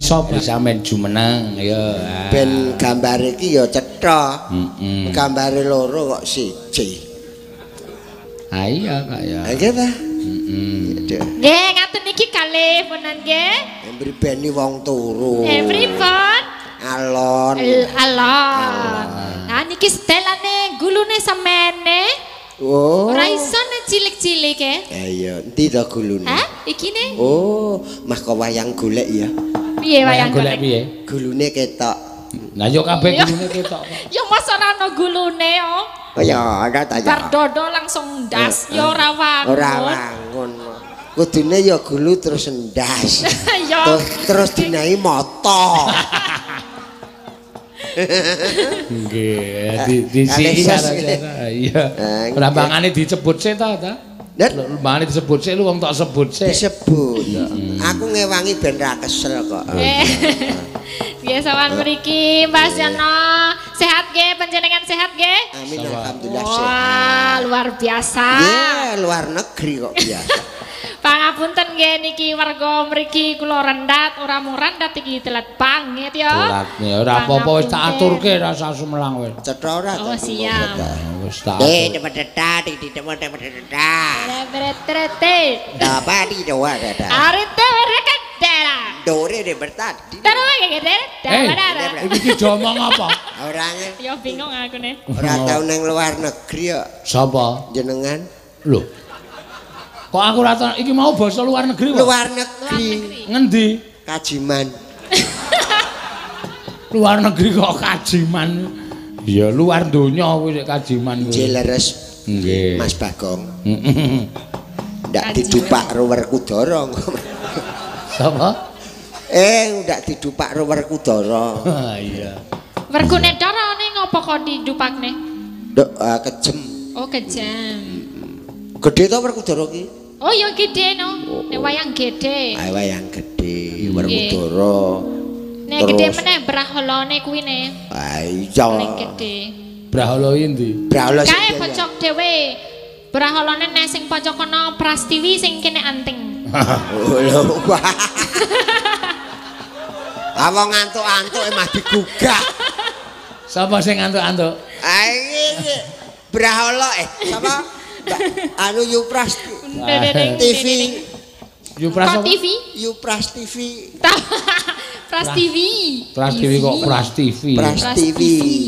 Sop sampean jumeneng ya. Ben gambare iki ya cetha. Gambare loro kok siji. Ah iya Kak ya. Nggih ta? Nggih, ngaten niki kalih punan nggih. Mribeni wong turu. Pripun? Alon. Alon. Nah niki setelane gulune semene. Oh. Ora iso nek cilik-cilik e. Iya, endi to gulune? Hah? Iki ne? Oh, mah kok wayang golek ya. Piye wayang golek piye? Gulune ketok. Lah yo kabeh gulune ketok. Ya masa ora ana gulune yo. Oh ya, ada ta ya. Bar dodo langsung ndas, ya ora wangun. Ora wangun. Kudune ya gulu terus ndas. Ya. Terus dinahi moto. Nggih, di sini iya. Lambangane disebut sik ta? Lambangane disebut sik lu wong tok sebut sik. Disebut. Aku ngewangi ben ra kesel kok. Nggih sawan mriki Mas Yono. Sehat nggih, panjenengan sehat nggih? Amin alhamdulillah sehat. Wah, luar biasa. Nggih, luar negeri kok biasa. Pangapunten nggih niki warga mriki kula rendat ora mung rendat iki telat banget ya. Telat ya ora apa-apa wis tak aturke rasa sumelang wis. Cetha ora? Oh siap. Wis tak. Apa di doa ada? Arite rekadera. Dore de bertadi. Terus ngene. Iki diomong apa? Orangnya. Ya bingung aku nih. Ora tau nang luar negeri ya. Sapa? Jenengan? Lho. Kok aku ora tau iki mau basa luar negeri kok? Luar negeri. Ngendi? Kajiman. Luar negeri kok kajiman. Ya luar donya kuwi kajiman kuwi. Jeleres. Nggih. Mas Bagong. Ndak didupak ruwer kudara. Sapa? Ndak didupak ruwer kudara. Iya. Werkune darane ngopo kok didupakne? Nduk kejem. Oh kejam. Gedhe to werkudara ki? Oh ya gede no. Nek wayang gede. Ae wayang gedhe werkudara. Nek gede meneh braholane kuwi ne. Ah iya. Paling gede. Brahala endi? Brahala sing kae pojok dhewe. Braholane nek sing pojok kono Prastiwi sing kene anting. Oh lho. Awang ngantuk-antuk mah digugah. Sapa sing ngantuk-antuk? Ah iki Brahala sapa? Anu Yupras TV. Yupras TV? Yupras TV. Pras TV. Pras TV kok Pras TV. Pras TV.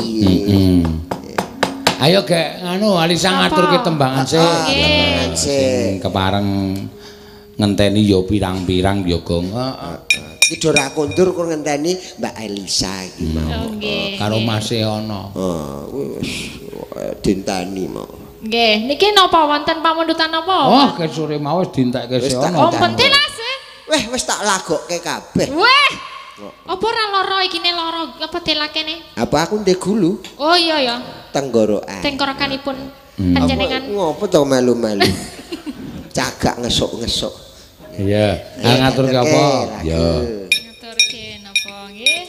Ayo gek anu Alisa ngaturke tembangan sik. Tembangan sik. Kepareng ngenteni ya pirang-pirang ya Gong. Iki do ra kondur kok ngenteni Mbak Elisa iki mau. Karo Mase ana. Wis dintani mau. Nggih, niki napa wonten pamundutan napa? Oh, ke sore mau wis dintekke sik ana. Oh, pentilas. Wis tak lagokke kabeh. Weh. Apa ora lara iki ne lara apa delakene? Apa aku ndek gulu? Oh iya ya. Tenggorokan. Tenggorokanipun panjenengan. Ngopo to melu-melu? Cagak ngesuk-ngesuk. Iya, ngaturke apa? Ya. Ngaturke napa nggih?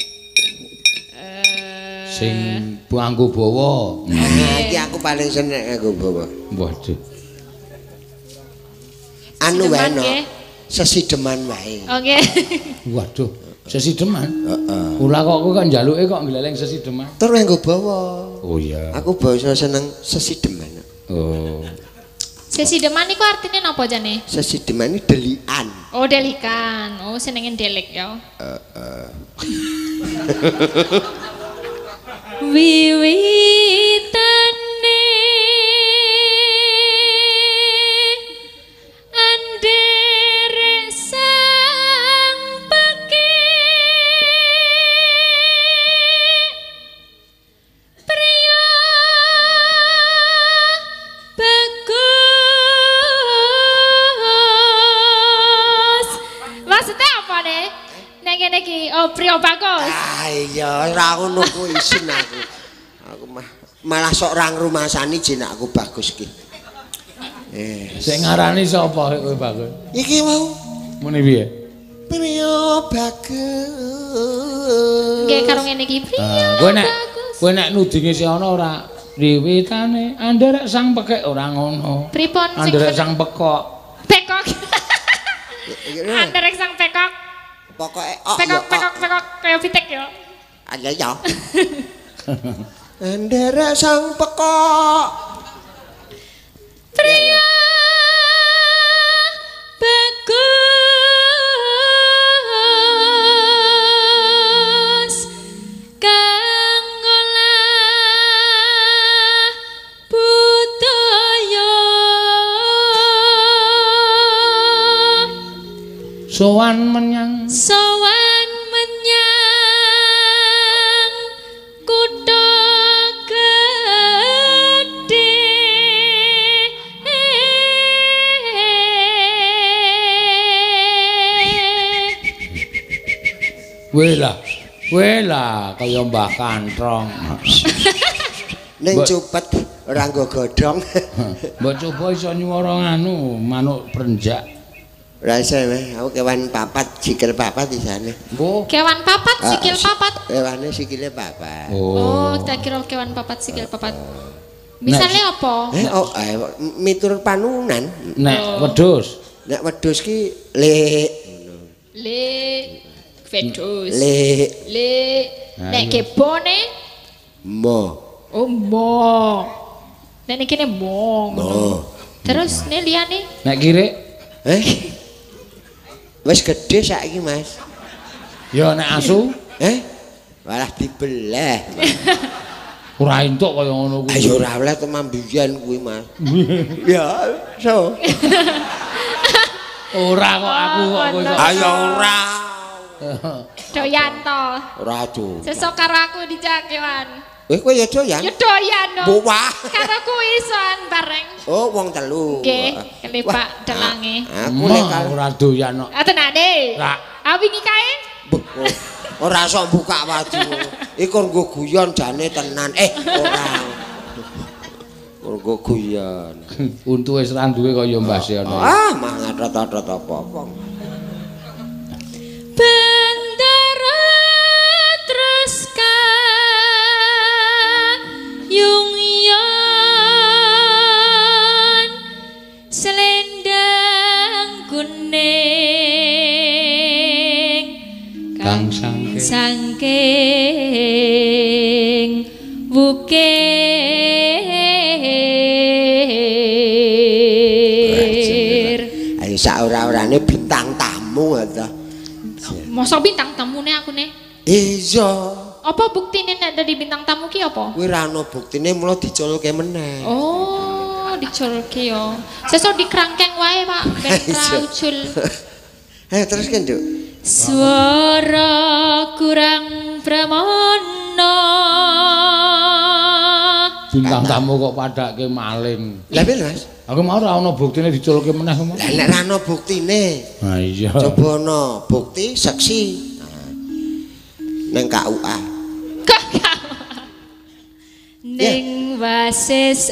Sing nganggo bawa. Iki aku paling seneng nganggo bawa. Waduh. Anu wae no. Sesideman wae. Oh nggih. Waduh, sesideman. Heeh. Kula kok kan njaluke kok gleleng sesideman. Tur nganggo bawa. Oh iya. Aku basa seneng sesideman. Oh. Sesideman iku artine napa jane? Sesideman iki delikan. Oh delikan. Oh senengin delik ya. Wiwitane andere sang peke priya bagus. Maksudnya apa nih? Nek ngene iki oh priya bagus. Ah iya, ora ngono ku isin aku. Aku malah sok ora ngrumasani jenakku bagus ki. Sing ngarani sapa kowe bagus? Iki mau. Mune piye? Priya bagus. Nggih karo ngene iki priya. Kowe nek nudinge si ana ora wiwitane anderek sang pekek ora ngono. Pripun sing anderek sang pekok. pekok. Anderek sang pekok. Pokoke Pekok kaya pitik yo. Ayo ya. Nderek sang pekok. Priya bagus kang ngolah budaya sowan menyang kutha gedhe Wela kaya Mbah Kantrong. Ning cupet ora nggo godhong. Mbok coba iso nyuwara anu manuk prenjak. Rasa aku kewan papat, sikil papat di sana. Oh. Kewan papat, sikil papat. Kewane sikile papat. Oh, tak kira kewan papat, sikil papat. Misalnya apa? Miturut panunan. Nek wedhus. Nek wedhus ki le wedhus. Le. Nek kebone mo. Oh, mo. Nek kene mo ngono. Terus nek liyane? Nek kirik? Wis gedhe saiki, Mas. Ya nek asu? Malah dibelah. Ora entuk kaya ngono kuwi. Ayo ora oleh teman biyen kuwi, Mas. Ya, so. Ora kok aku kok iso. Ayo ora. Doyan to. Ora tuh. Sesuk karo aku dijak kewan. Kowe ya doyan? Ya doyan no. Wah. Karo kuwi isoan bareng. Oh, wong telu. Nggih, kelepak delange. Aku nek ora doyan kok. Atenane. Ra. Wingi kae. Ora sok buka waju. Iku nggo guyon jane tenan. Ora. Nggo guyon. Untu wis ra duwe kaya Mbah Siono. Mah ngatot-atot apa-apa. Bendera terus yung-yon selendang kuning Kang sangking bukir. Ayo sak ora-orane bintang tamu ta. Mosok bintang tamune aku ne? Iya. Apa buktine nek dadi bintang tamu ki apa? Kuwi ra ono buktine mula diculke meneh. Oh, diculke yo. Sesuk dikrangkeng wae, Pak, ben ra ucul. Terus kan, Nduk? Swara kurang pramono. Bintang tamu kok padake maling. Lah piye, Mas? Aku mau ora ono buktine diculke meneh kok. Lah nek ra ono buktine. Ha iya. Coba ono bukti saksi. Nang KUA. Ning wasis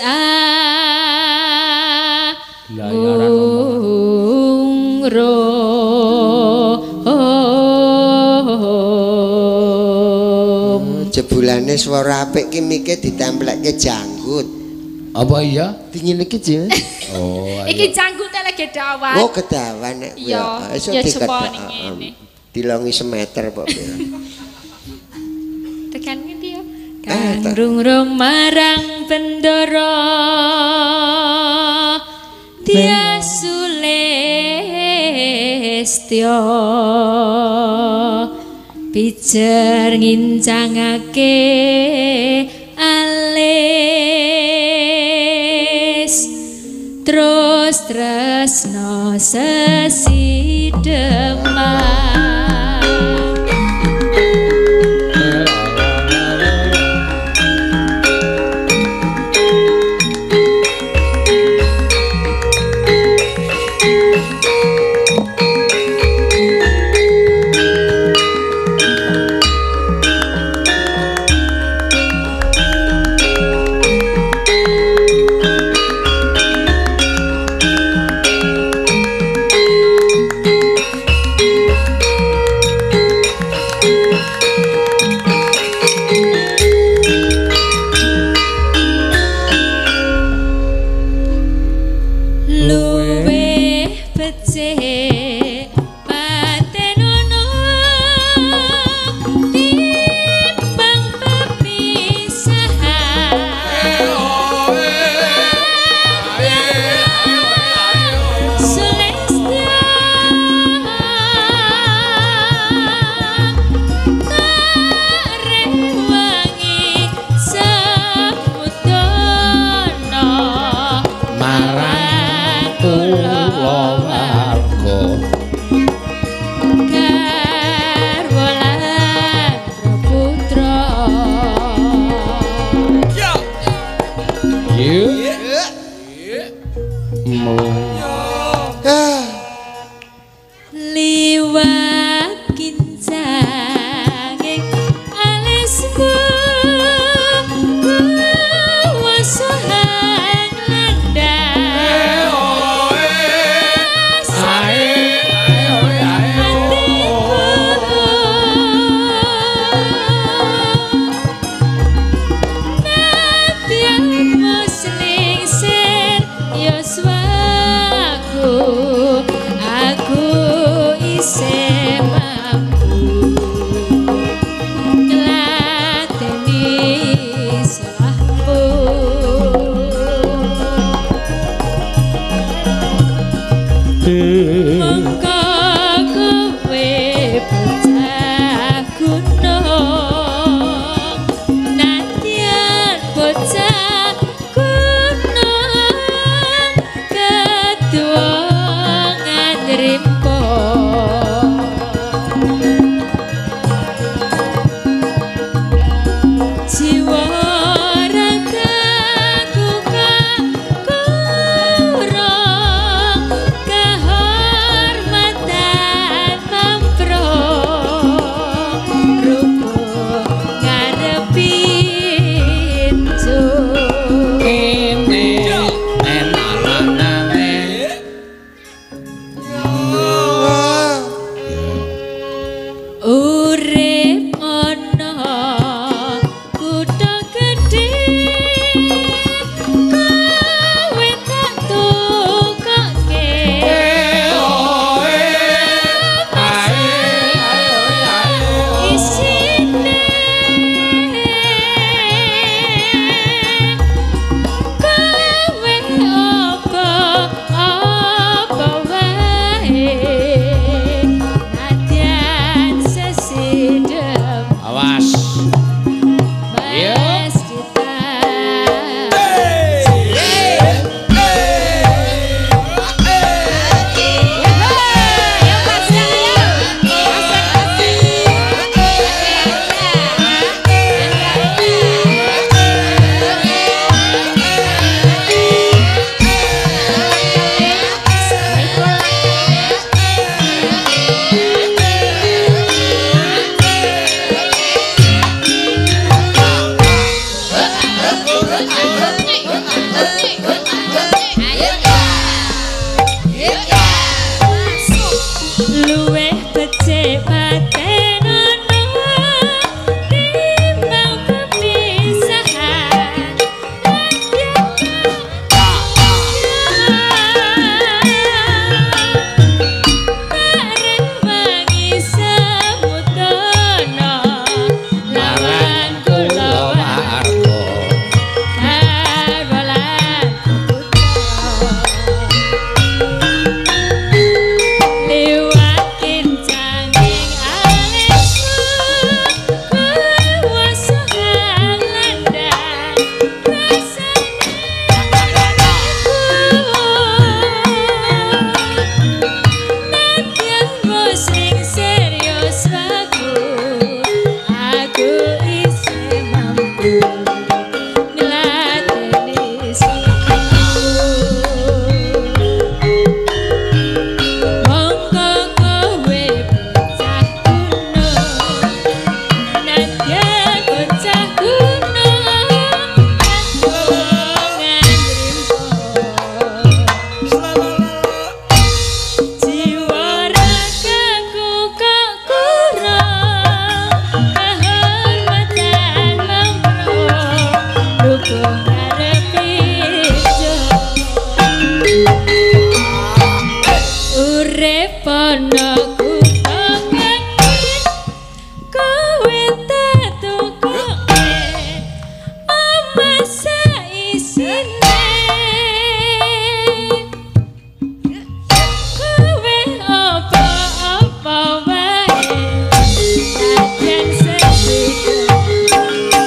jebulane swara apik ki mike ditempelke janggut. Apa iya? Dingin iki, Jeng. Oh. Iki janggute lagi dawan. Oh, kedawan nek ya. Ya coba ning ngene. Dilongi semeter kok pira. Tekan ngendi ya? Kang rung marang bendara Dia Sulestyo pijer ngincangake alis terus tresno sesidemah. urip ana kutha gedhe kowe tak tukake isine kowe apa wae nadyan sesidem Awas. Mas kita luweh becik patenono timbang kepisahan bareng wangi semutono lawan kula Margo. Arwalan lewatin canging alismu kuwasa landang nadyan bos ning serius aku isih mampu neladeni monggo kowe bocah kuno nadyan bocah kuno jiwa ragaku kok kurang kehormatan lembro dukung ngarepi urip ana kutha gedhe kowe tak tukoke omah saisine kowe apa-apa wae nadyan sesidem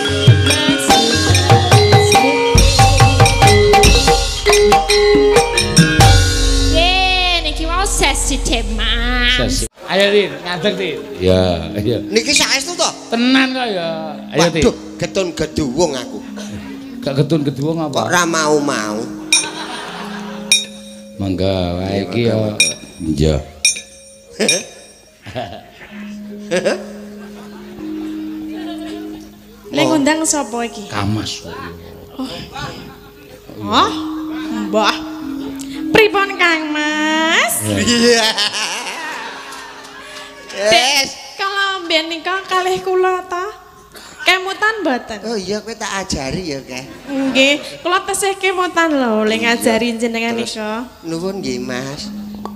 niki mau sesi tema. Sesi. Ayo Rin, ngadeg Rin. Ya, ayo. Niki saestu to? Tenan kok ya. Ayo Rin. Waduh, getun geduwung aku. Gak ketun-ketuwung Kok apa? ora mau-mau. Mangga wae iki ya. Iya. Lek ngundang sapa iki? Kamas. Oh, Mbah. Pripun Kang Mas? Iya. Yes. Kalau mbiyen nika kalih kula ta? Kemutan mboten? Oh iya kowe tak ajari ya, Kak. Nggih, kula tesih kemutan lho lek ngajari jenengan Terus, nika. Nuwun nggih, Mas.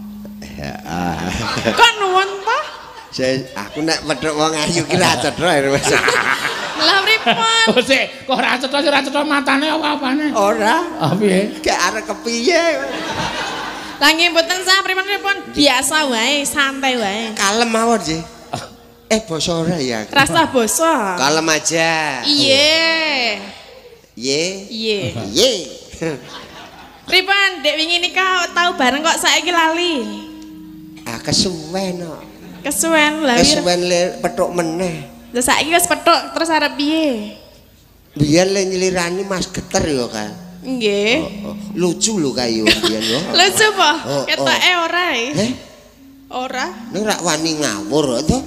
Kok nuwun ta? Aku nek wedhok wong ayu ki ra cetha Mas. Lah pripun? Oh sik, kok ora cetha matane apa-apane? Ora. Ah piye? Gak arek kepiye. Lah nggih mboten sah pripun-pripun, biasa wae, santai wae. Kalem mawon nggih. Basa ora ya. Rasa basa. Kalem aja. Iye. Ye. Iye. Ye. Pripun Dek wingi nika tau bareng kok saiki lali? Ah kesuwen kok. Kesuwen lha. Kesuwen le petuk meneh. Lah saiki wis pethuk terus arep piye? Biyen le nyelirani Mas Geter ya, Kak. Nggih. Lucu lho kayu biyen yo. Lucu apa? Oh, Ketoke ora e. Heh, Ora. ning rak wani ngawur to.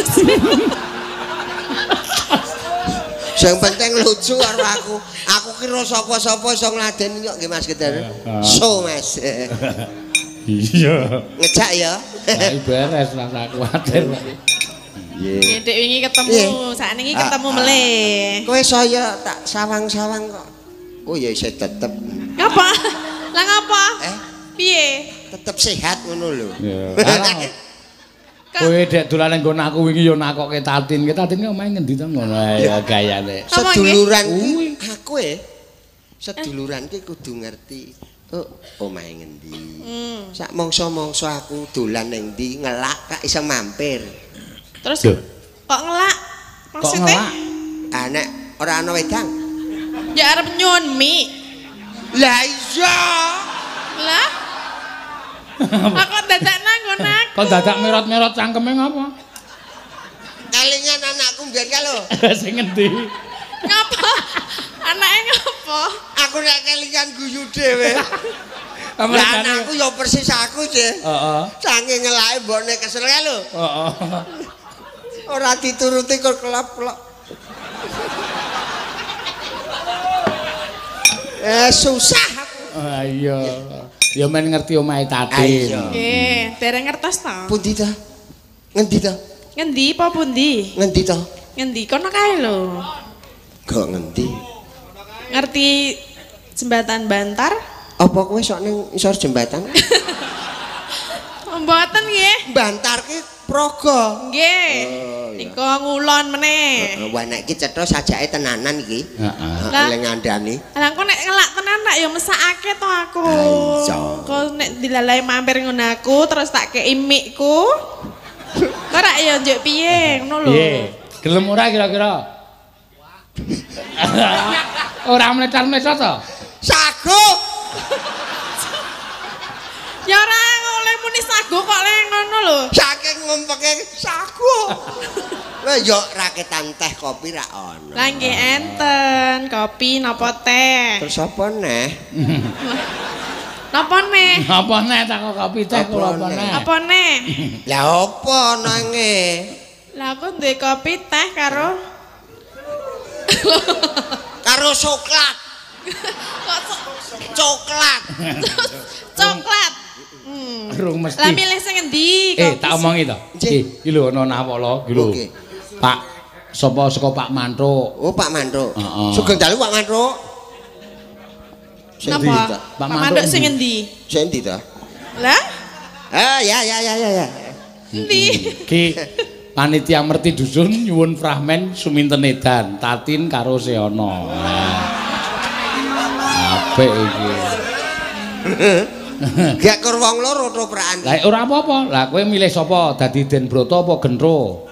Sing penting lucu karo aku. Aku kira sapa-sapa iso ngladeni kok nggih Mas Geter. So Mas. Iya. Ngejak ya. Ayo beres lah sak kuwatir. Nggih. Dek wingi ketemu, sakniki ketemu meleh. Kowe saya tak sawang-sawang kok. Oh ya isih tetep. Ngapa? Lah ngapa? Piye? Tetep sehat ngono lho. Ya. Kowe dek dolan nggon aku wingi yo nakokke Tatin. Ki Tatin ki omahe ngendi to ngono ya gayane. Seduluran ki aku seduluran ki kudu ngerti. Oh, omahe ngendi. Sak mangsa-mangsa aku dolan ning ndi ngelak kak iso mampir. Terus kok ngelak? Maksudnya? Ah nek ora ana wedang. Ya arep nyun mi. Lah iya. Lah? Aku dadak nang nggon aku. Kok dadak merot-merot cangkeme ngapa? Kelingan anakku mbiyen ka lho. Sing ngendi? Ngapa? Anake ngapa? Aku nek kelingan guyu dhewe. Lah anakku ya persis aku, Cih. Heeh. Saking ngelake mbokne kesel ka lho. Heeh. Ora dituruti kok kelap-kelop. Susah aku. Iya. Ya men ngerti omahe Tatin. Nggih, dereng ngertos to. Pundi ta? Ngendi ta? Ngendi apa pundi? Ngendi ta? Ngendi kono kae lho. Kok ngendi? Ngerti jembatan Bantar? Apa kowe sok ning isor jembatan? Mboten nggih. Bantar ki Praga. Nggih. Nika ngulon meneh. Wah nek iki cetha sajake tenanan iki. Heeh. Eling ngandani. Lah kok nek ngelak tenan tak ya mesakake to aku. Iya. Kok nek dilalahi mampir ngono aku terus tak kei mikku. Kok rak ya njuk piye ngono lho. Piye? Gelem ora kira-kira? Ora mlecat-mlecat to? Sago. Ya ora oleh muni sago kok le ngono lho. Saking ngumpeke sago. Lah yo raketan teh kopi ra ono. Lah nggih enten, kopi napa teh? Terus apa neh? Napa neh? Apa neh tak kopi teh kula apa neh? Apa neh? Lah apa nange? Lah aku duwe kopi teh karo Karo coklat. kok Coklat. coklat. Rung mesti. Lah milih sing endi? Tak omongi to. Iki lho ana nawala iki lho. Pak sapa saka Pak Mantruk. Oh Pak Mantruk. Heeh. Sugeng dalu Pak Mantruk. Napa? Pak Mantruk sing endi? Sing endi ta? Lah? Ya. Endi? Ki panitia merti dusun nyuwun fragmen suminten edan Tatin karo Seana. Apik iki. Gak kur wong loro toprakan. Lah ora apa-apa. Lah kowe milih sapa? Dadi Den Broto apa Gentro?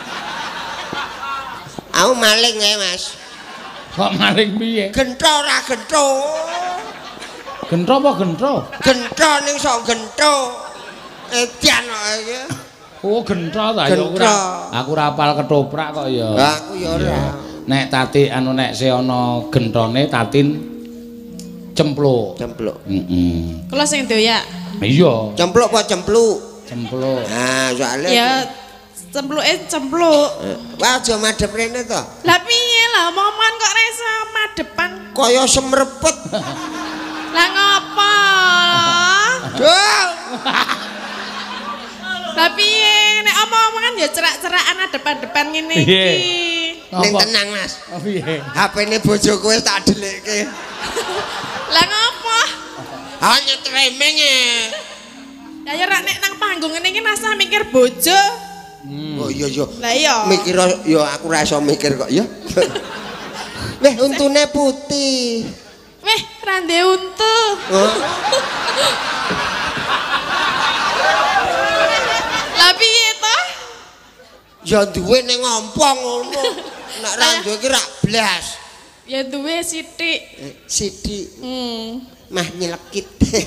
Aku maling ya, Mas. Kok maling piye? Gentro ora gentro. Gentro apa Gentro? Gentro ning sok gentro. Edian kok iki. Oh Gentro ta ya ora. Aku ora apal ketoprak kok ya. Lah aku ya ora. Nek Tati anu nek Seana gentrone Tatin cempluk. Cempluk. Heeh. Kula sing doyak. Iya. Cempluk apa cempluk? Cempluk. Nah, soalnya Ya cempluke cempluk. wah aja madhep rene to. Lah piye lah momongan kok reso madepan. Kaya semrepet. Lah ngapa? Duh. Lah piye nek omong-omongan ya cerak-cerakan depan-depan ngene iki. Ning tenang, Mas. Oh piye? HP-ne bojoku wis tak delekke. Lah ngapa? Hanya tremeng e. Lah ya rak nek nang panggung ngene iki masa mikir bojo. Oh iya iya. Lah iya. Mikir ya aku ra iso mikir kok ya. Weh untune putih. Weh, rande untu. Lah piye to? Ya duwe ning ngompong ngono. Nek ra duwe ki rak blas. Ya duwe sithik. Sithik. Mah nyelekit.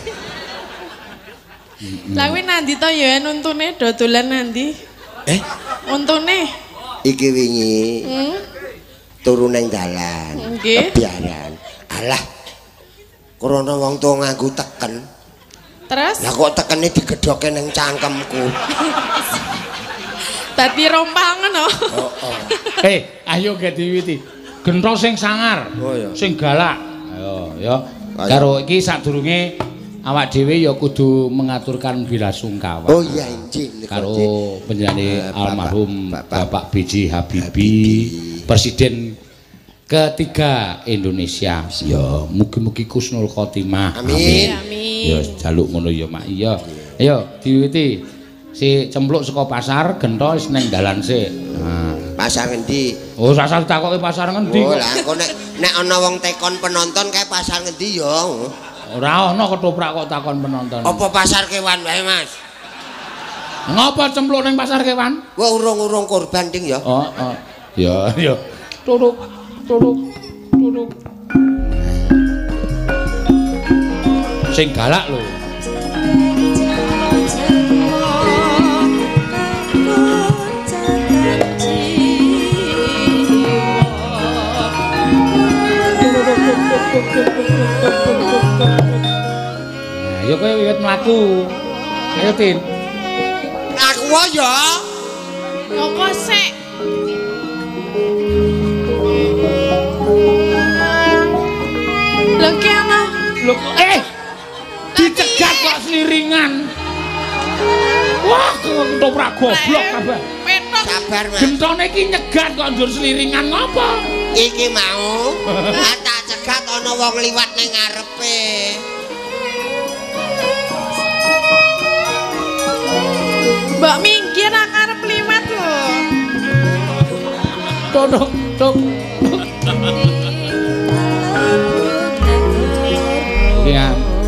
Lah kuwi nandi to ya untune do dolan nandi? Untune. Iki wingi turu ning dalan. Nggih. Kebiaran. Alah. Krana wong tuwa nganggo teken. Terus? Lah kok tekene digedhoke ning cangkemku. Dadi rompang ngono. Ayo ge diwiwiti. Gentro sing sangar. Oh iya. Sing galak. Ayo ya. Karo iki sadurunge awak dhewe ya kudu mengaturkan belasungkawa. Oh iya injih karo penyanyi almarhum Bapak B.J. Habibie, Presiden ketiga Indonesia. Ya, mugi-mugi kusnul khotimah. Amin. Ya jaluk ngono ya Mak. Iya. Ayo diwiwiti. Si cempluk saka pasar gento wis ning dalan sik. Nah. Pasar ngendi? Oh, sasar takoki pasar ngendi Oh, kok. lah engko nek ana wong tekon penonton kae pasar ngendi ya. Ora ana ketoprak kok takon penonton. Apa pasar kewan wae, Mas? Ngapa cempluk ning pasar kewan? Wah, urung-urung korban ding ya. Oh, oh. Ya, ya. Turuk. Sing galak lho. Ayo kowe wiwit mlaku. Ayo Tin. Aku wae ya. Kok sik. Lho ki ana. Lho dicegat kok sliringan. Wah, ketoprak goblok kabeh. Petok. Sabar, Mas. Gentone iki nyegat kok njur sliringan ngopo? Iki mau tak cegat ana wong liwat ning ngarepe. Mbak minggir nak arep liwat lho. Tok. Iya.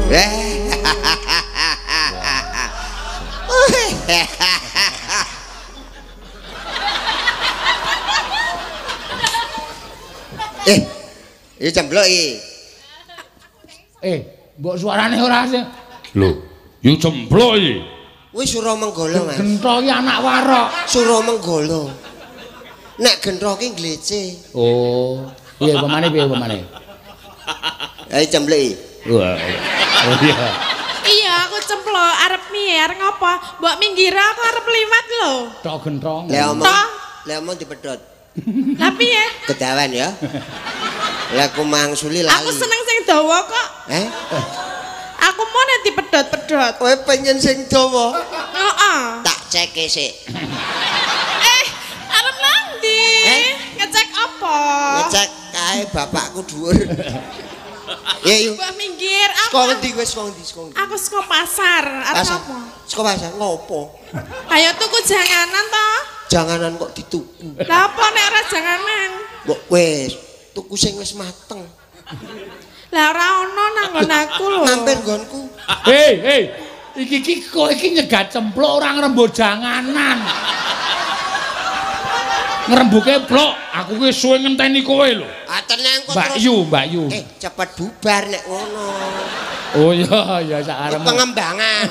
Ya jemblok iki. Mbok suarane ora sing. Lho, yo jemblok iki. Wis Suramenggala, Mas. Gentho iki anak warok. Suramenggala. Nek gentho ki glece. Oh, piye pemane? Ayo jemblok iki. Wah. Oh iya. Iya, aku cemplok arep mier ngapa? Mbok minggir aku arep liwat lho. Tok gentong. Lah omong dipedhot. Lah piye? Kedawan ya. Lah aku mangsuli lali. Aku seneng sing dawa kok. Aku mau nek dipedhot-pedhot. Kowe pengen sing dawa. Heeh. Tak cek sik. Arep nanti. Ngecek apa? Ngecek kae bapakku dhuwur. Ya yuk. Mbak minggir. Saka ndi wis saka ndi? Aku saka pasar. Arep apa? Saka pasar ngopo? Ayo tuku janganan to. Janganan kok dituku. Lah apa nek ora janganan? Mbok wis tuku sing wis mateng. Lah ora ono nang nggon aku lho. Mampir nggonku. Hei. Iki kok iki nyegat cempluk ora ngrembug janganan. Ngrembuke blok, aku ki suwe ngenteni kowe lho. Atene engko Mbak Yu. Cepet bubar nek ngono. Oh iya sak arep. Pengembangan.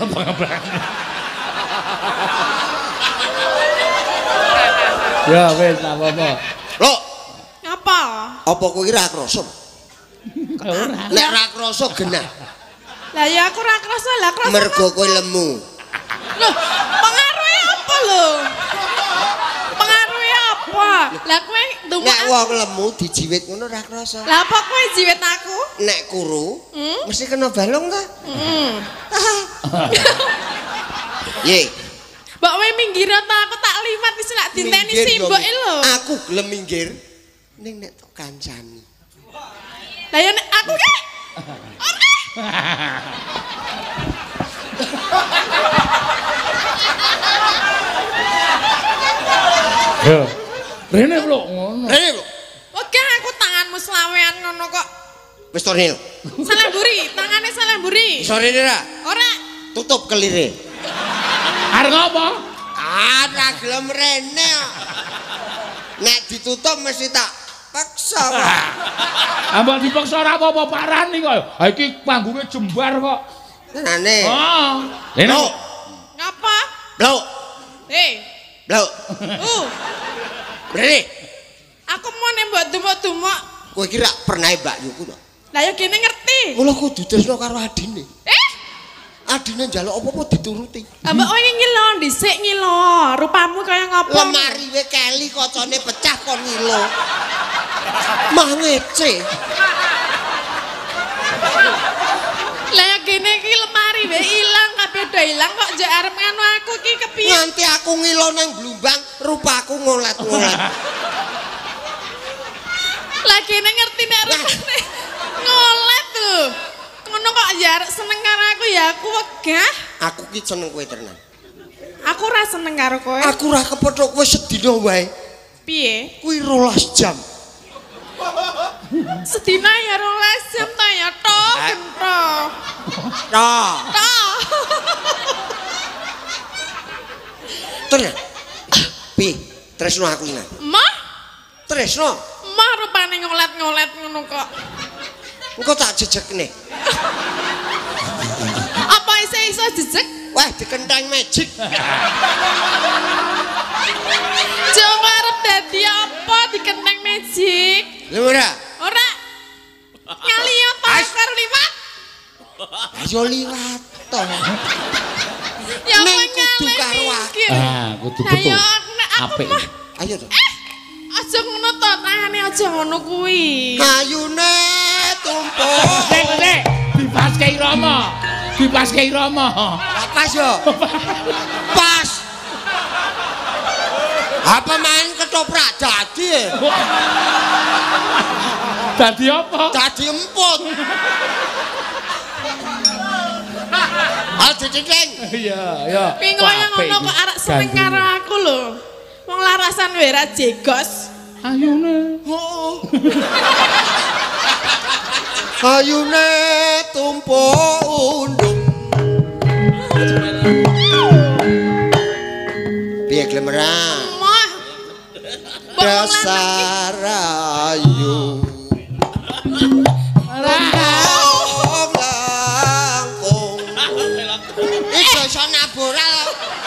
Ya wis apa-apa. Lho, Apa? apa kowe ra krasa? Ora. Nek ra krasa genah. Lah ya aku ora krasa lah krasa. Mergo kowe lemu. Loh, pengaruhe apa lho? Pengaruhe apa? Lah kowe ndumuk. Nek wong lemu dijiwit ngono ra krasa. Lah apa kowe jiwit aku? Nek kuru mesti kena balung ta? Ye. Mbak kowe minggir ta aku tak liwat wis nak diteni simbok lho. Aku gelem minggir ning nek tok kancani. Lah ya nek aku ki. Ya. Rene lho ngono. Rene lho. Oke aku tanganmu selawean ngono kok. Wis tornil. Salah mburi, tangane salah mburi. Iso rene ra? Ora. Tutup kelire. Arep ngopo? Ra gelem rene. Nek ditutup mesti tak paksa kok. Ambak dipaksa ora apa-apa parani kok. Ha iki panggunge jembar kok. Tenane. Oh. Rene. Ngapa? Blok. Blok. Rene. Aku mau nembok dumuk-dumuk. Kowe iki ra pernah Mbak Yuku to? Lah ya kene ngerti. Mula kudu tresno karo adine. Adine njaluk apa-apa dituruti. Mbak kowe ngilo dhisik ngilo. Rupamu kaya ngopo? Lemari we keli kocone pecah kon ngilo. Mah ngece. Lah ya kene iki lemari wae ilang kabeh do ilang kok njek arep nganu aku iki kepiye? Nganti aku ngilo nang Blumbang, rupaku ngolet-ngolet. Lah kene ngerti nek rupane ngolet lho. Ngono kok ya arek seneng karo aku ya aku wegah. Aku ki seneng kowe tenan. Aku ora seneng karo kowe. Aku ora kepethuk kowe sedina wae. Piye? Kuwi 12 jam. Sedina ya 12 jam ta ya tok gento. Tok. Tok. Tenan. Pi, tresno aku iki. Mah? Tresno. Mah rupane ngolet-ngolet ngono kok. Engko tak jejekne. Apa iso jejeg? Wah, dikenteng magic. Coba arep dadi apa dikenteng magic? Lha ora? Ora. Nyali apa karo liwat? Ayo liwat to. Ya Ning apa kudu nyali karo mikir. Kudu betul. Ayo nek aku Apik. mah Ayo to. aja ngono to, tangane aja ngono kuwi. Ayune tumpuk. Sik, dipaske irama. Dipaske irama. Pas yo. Pas. Apa main ketoprak dadi? Dadi apa? Dadi emput. Aja cicing. Iya, iya. Kuwi ngono ngono kok arek seneng karo aku lho. Wong larasan wae ra jegos. Ayune. Ayune tumpuk undung. Piye Glemera? Mah. Dasar ayu. Langkung. Iso iso naboral.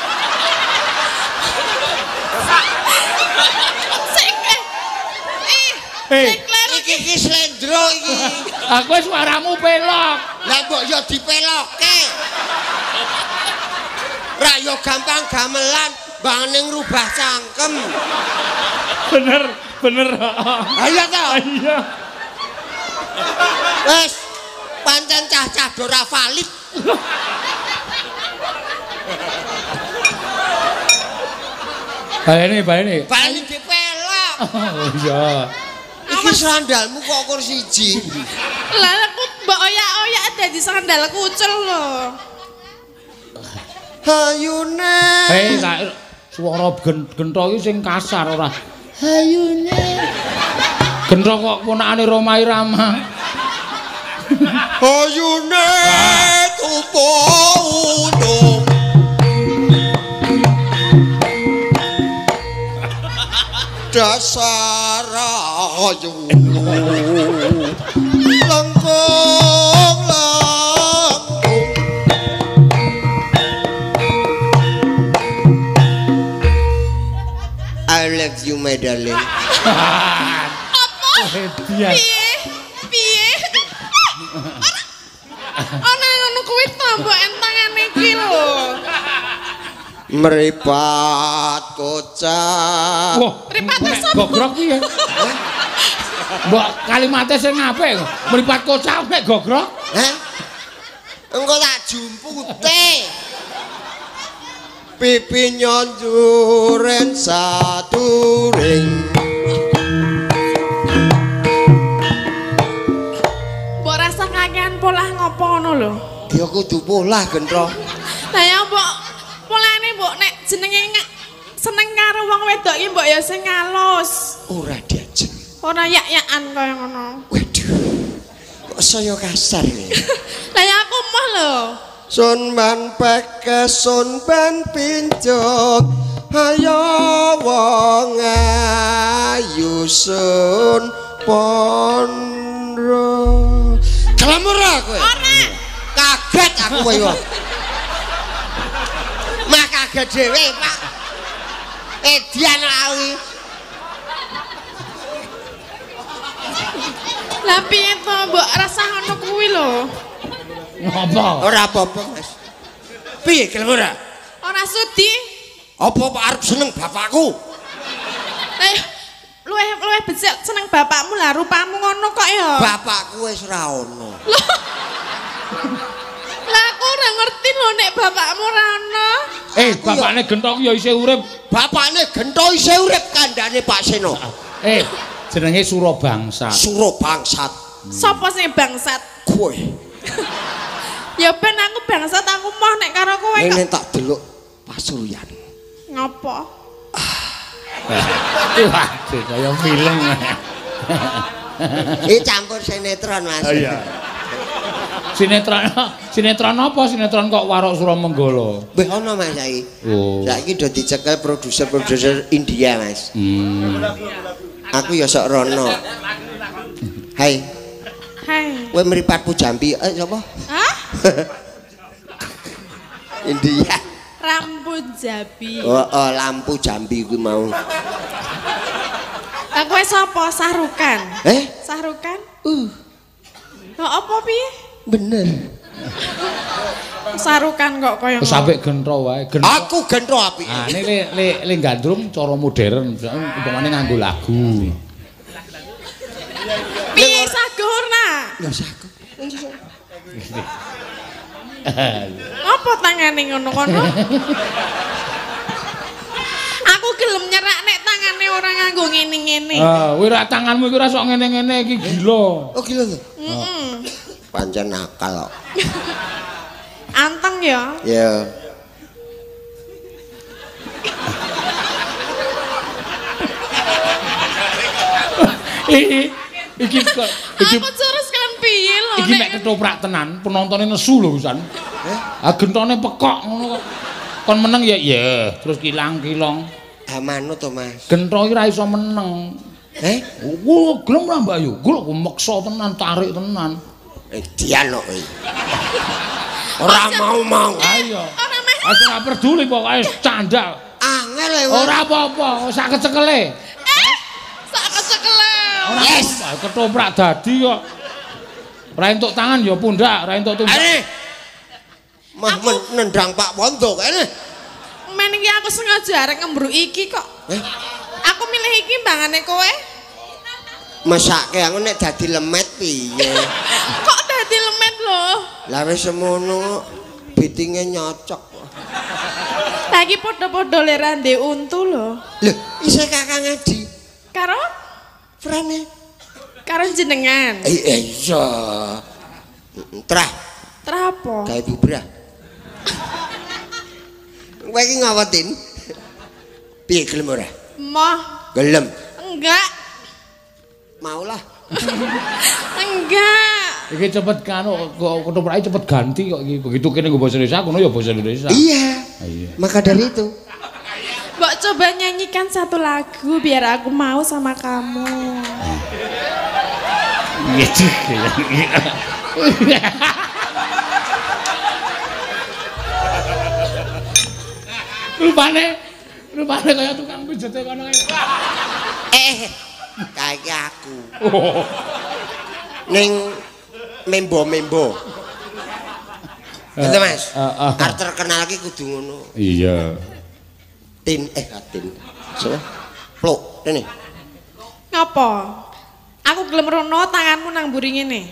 Iki slendro iki. Aku suaramu pelok. Lah mbok yo dipelokke. Ra yo gampang gamelan bangane ngrubah cangkem. Bener. Ayo to. Iya. Wes pancen cah-cah ora valid. Bae ini. Bali dipelok. Oh iya. Iki sandalmu kok kur siji. Lah aku mbok oyak-oyak dadi sandal kucel lho. Ayune. Hei, suara gento iki sing kasar ora. Ayune. Gento kok ponakane Roma Irama. Ayune tumpuk undung. Dasar ayu. Langkung. I love you my darling. Apa? Hediah. Piye? Ana ngono kuwi to mbok entangane iki lho. Meripat kocak. Wah, Mripate sapa? gogrok kuwi ya. Mbok kalimate sing apik kok. Mripat kocak nek gogrok. Hah? Engko tak jumpute. Pipi nyonjuren saturing. Mbok rasa kakean polah ngopo ngono lho. Ya kudu polah gentro. Lah ya mbok polane mbok nek jenenge seneng karo wong wedok iki mbok ya sing ngalus. Ora diajeng. Ora yak-yakan kaya ngono. Waduh. Kok saya kasar ya? Lah ya aku mah lho. Sun ban pekes sun ban pincuk. Ayo wong ayu sun pondro. Kelamur kowe. Ora. Kaget aku kowe yo. Mah kaget dhewe, Pak. Edian awi. Lah piye to mbok rasa ngono kuwi lho. Ngopo? Ora apa-apa, Mas. Piye kelamur? Ora sudi. Apa Pak arep seneng bapakku? Luwih becik seneng bapakmu lah rupamu ngono kok ya. Bapakku wis ora ono. Aku ora ngerti lho nek bapakmu ora ana. Bapakne Gento ya isih urip. Bapakne Gento isih urip kandhane Pak Seno. Jenenge Surabangsat. Surabangsat. Sopo sing bangsat? Kowe. Ya ben aku bangsat aku moh nek karo kowe. Nek tak delok Pasuryan. Ngopo? Waduh, kaya film. Iki campur sinetron, Mas. Oh iya. Sinetron apa? Sinetron kok Warok Suramenggala. Wis ana Mas saiki. Oh. Saiki do dicekel produser India, Mas. Aku ya sok rono. Hai. Hai. Kowe mripatku Jambi, sapa? Hah? India. Rambut Jambi. Oh, lampu Jambi kuwi mau. Lah kowe sapa? Sahrukan. Sahrukan? Kok apa piye? Bener. Sarukan kok kaya Wis apik Gento wae. Aku Gento apik. Ah, ini le gandrung cara modern, umpamane nganggo lagu. Piye sagurna? Ya saku. Apa tangane ngono-ngono? Aku gelem nyerak nek tangane ora nganggo ngene-ngene. Kowe ra tanganmu iki ora sok ngene-ngene iki gila. Oh gila to? Heeh. Pancen nakal kok. Anteng ya. Ya. Iki Aku terus kan piye lho iki nek ketoprak tenan, penontonnya nesu lho San. Gentone pekok ngono kok. Kon meneng ya iya, terus kilang-kilong. Manut to, Mas. Gento iki ra iso meneng. Gelem ra Mbak Ayu? Gul meksa tenan, tarik tenan. Dian kok kowe. Ora mau. Ayo. Ora peduli pokoke candal. Angel e. Ora apa-apa, sak kecekele. Sak kecekele. Yes, ketoprak dadi kok. Ora entuk tangan ya pundak, ora entuk tumbak. Mah nendang Pak Wondo kene. Men iki aku sengaja arek ngembruk iki kok. Aku milih iki mbangane kowe. Mesake aku nek dadi lemet piye? Kok dadi lemet lho? Lah wis semono bitinge nyocok. Lah iki padha-padha lerande untu lho. Lho, isih Kakang Adi. Karo Frene. karo jenengan. Iya. Trah. Trah apa? Gawe bubrah. Kowe iki ngawetin. Piye gelem ora? Moh. Gelem. Enggak. Maulah. Enggak. Iki cepet kanu ketoprake cepet ganti kok iki. Begitu kene nggo basa Indonesia, kono ya basa Indonesia. Iya. Maka dari itu. Mbok coba nyanyikan satu lagu biar aku mau sama kamu. Gitu. Rupane kaya tukang pijete kono kae. Kaya aku. Ning membo-membo. Itu Mas. Arep terkenal iki kudu ngono. Iya. Tin. Sopo? Plok, rene. Ngapa? Aku gelem rono tanganmu nang mburi ngene.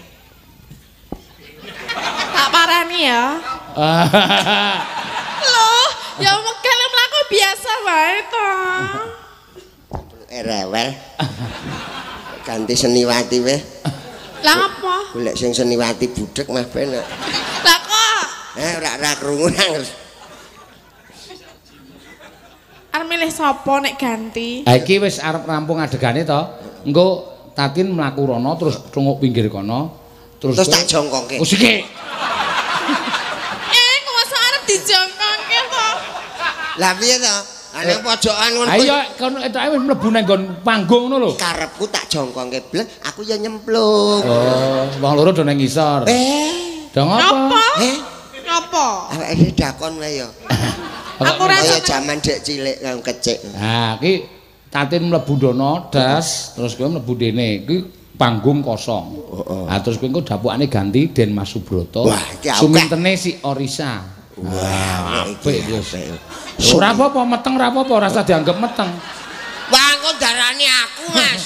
Tak parani ya. Loh, ya mekele mlaku biasa wae to. Rewel. Ganti seniwati weh. Lah apa? Golek sing seniwati budhek mah penak. Lah kok? Ora krungu nang. Arep milih sapa nek ganti? Ha iki wis arep rampung adegane to. Engko Tatin mlaku rono terus trunguk pinggir kono. Terus tak jongkongke. Wis iki. Kok masa arep dijongkongke to? Lah piye to? Ana pojokan ngono. Ayo kono etoke wis mlebu nang nggon panggung ngono lho. Karepku tak jongkongke blek, aku ya nyemplung. Oh, wong loro do nang ngisor. Dong apa? Ngapa? Awake dakon wae ya. Aku ora kaya jaman dek cilik kang kecik. Nah, iki Tatin mlebu dono das, terus kowe mlebu dene. Iki panggung kosong. Nah, terus kowe engko dapukane ganti Den Mas Subroto. Sumintene si Orisa. Wah, apik wis. Ora apa-apa meteng ora apa-apa, ora usah dianggap meteng. Wah, kok darani aku, Mas.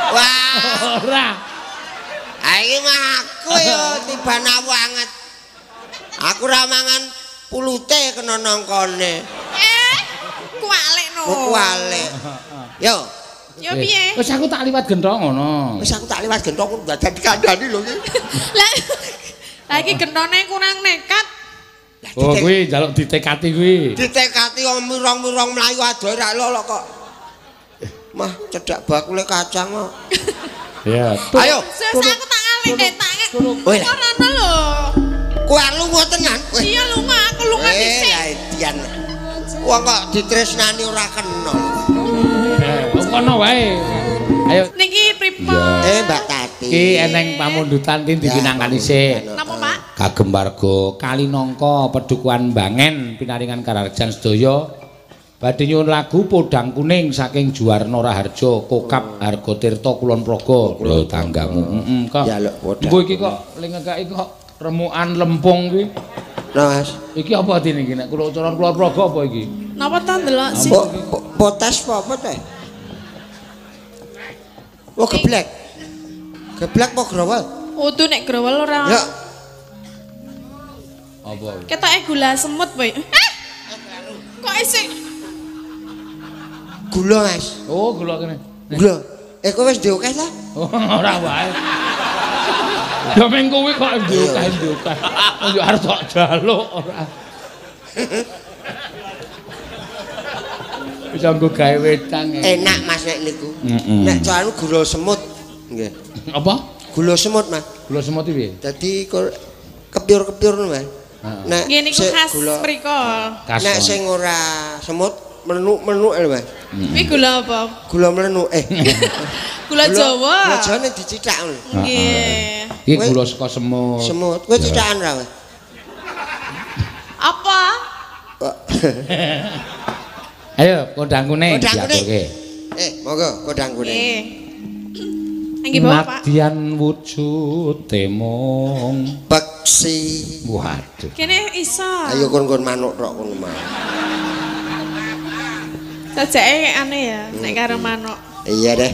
Wah. Ora. Ha iki mah aku ya tibana banget. Aku ra mangan pulute kena nangkone. Kualik no. Kualik. Yo. Yo piye? Wis aku tak liwat gentong ngono. Wis aku tak liwat gentong dadan dikandani lho iki. Lah iki gentone kurang nekat. Oh kuwi njaluk ditekati kuwi. Ditekati wong mirong-mirong mlayu adoh ra lolok kok. Mah cedak bakule kacang kok. Ya. Ayo. Sus aku tak alik tak. Woi. Ora ono lho. Kowe lunga tenan. Iya lunga, aku lunga dhisik. Ya edian. Wong kok ditresnani ora kena. Kono wae. Ayo. Niki pripun? Mbak Tati. Ki eneng pamundutan dipinangkan isih. Napa, Pak? Kagem warga Kalinangka Pedukuhan Bangen pinaringan kararjan sedaya badhe nyuwun lagu Podang Kuning saking Juwarna Raharja Kokap Harga Tirta Kulon Progo lho tanggamu. Kok. Engko iki kok lingekake kok remukan lempung kuwi. Nah, Mas. Iki apa dene iki nek Kulon Progo apa iki? Napa ta ndelok sih? Potes apa teh? Oh, geblek. Geblek apa growol? Udu nek growol ora. Ya. Apa? Ketoke gula semut, Boy. Kok isih Gula, Mas. Oh, gula kene. Gula. Kowe wis diokeh ta? Ora wae. Ya meng kuwi kok diokeh. Yo arep tok jaluk ora. Wis anggo gawe wedang. Enak Mas nek niku. Nek anu gula semut. Nggih. Apa? Gula semut, Mas. Gula semut iki piye? Dadi kepiur-kepiur ngono, Mas. Nek nggih niku khas mriko. Nek sing ora semut menuk-menuk lho, Mas. Kuwi gula apa? Gula menuk. Gula Jawa. Gula Jawa nek dicithak ngono. Nggih. Iki gula saka semut. Semut. Kowe cithakan ra, Mas? Apa? Ayo, Kodang Kuning diaturke. Monggo Kodang Kuning. Nggih. Nggih, Bapak. Nadyan wujude mung Beksi. Waduh. Kene iso. Ayo kon manuk tok kono mah. Sajake aneh ya nek karo manuk. Iya deh.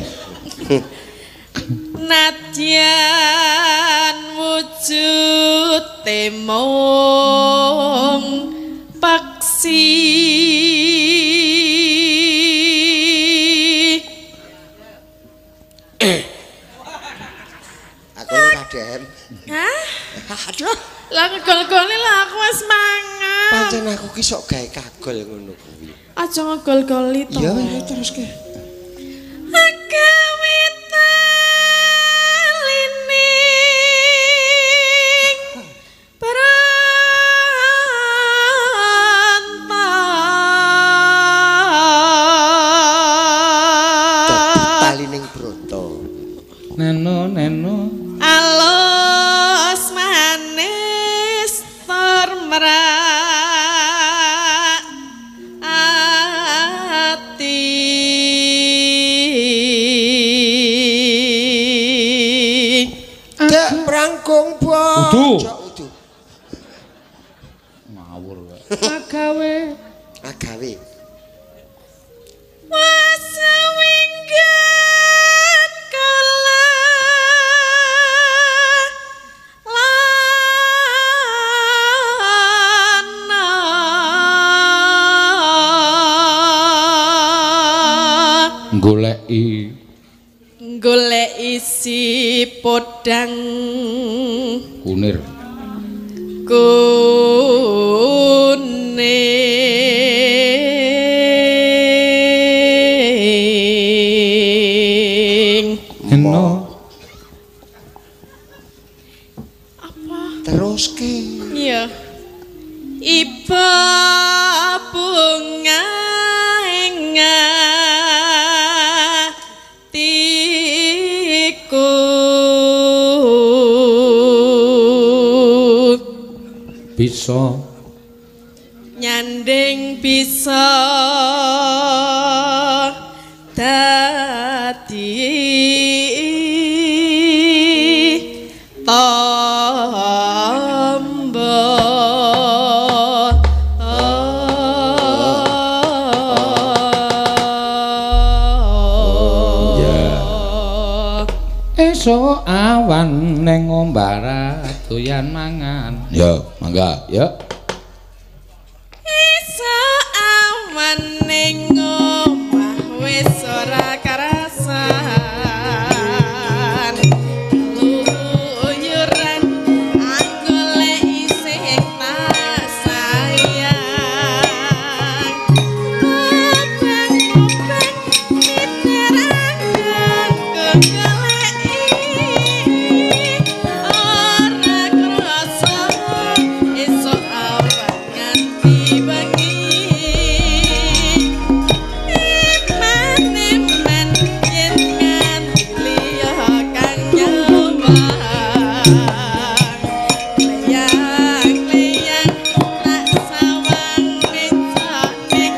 Nadyan wujude mung peksi Aku ora dem. Hah? Aduh. Lah ngegol-goli lah aku wis mangan. Pancen aku ki sok gawe kagol ngono kuwi. Aja ngegol-goli to. Iya terus ke. Agawe talining berantak. Talining broto. Neno. Alus manis tur merak ati. Dek prangkung bocah udu. Ngawur wae. Agawe. Wasewinggan kala lana goleki si podang kunir kuning. Eno. Apa? Terus ke. Iya. Iba bunga ngatiku bisa nyanding bisa dadi esuk awan ning ombara doyan mangan. Ya, mangga, ya. Esuk awan ning omah wis ora karasan. Luyuran aku lek isih tak sayang. Obeng-obeng miteran goleki ora krasa esuk awan nganti bengi. Iman-iman yen nganti liya kang nyawang. Leyang-leyang tak sawang becak ning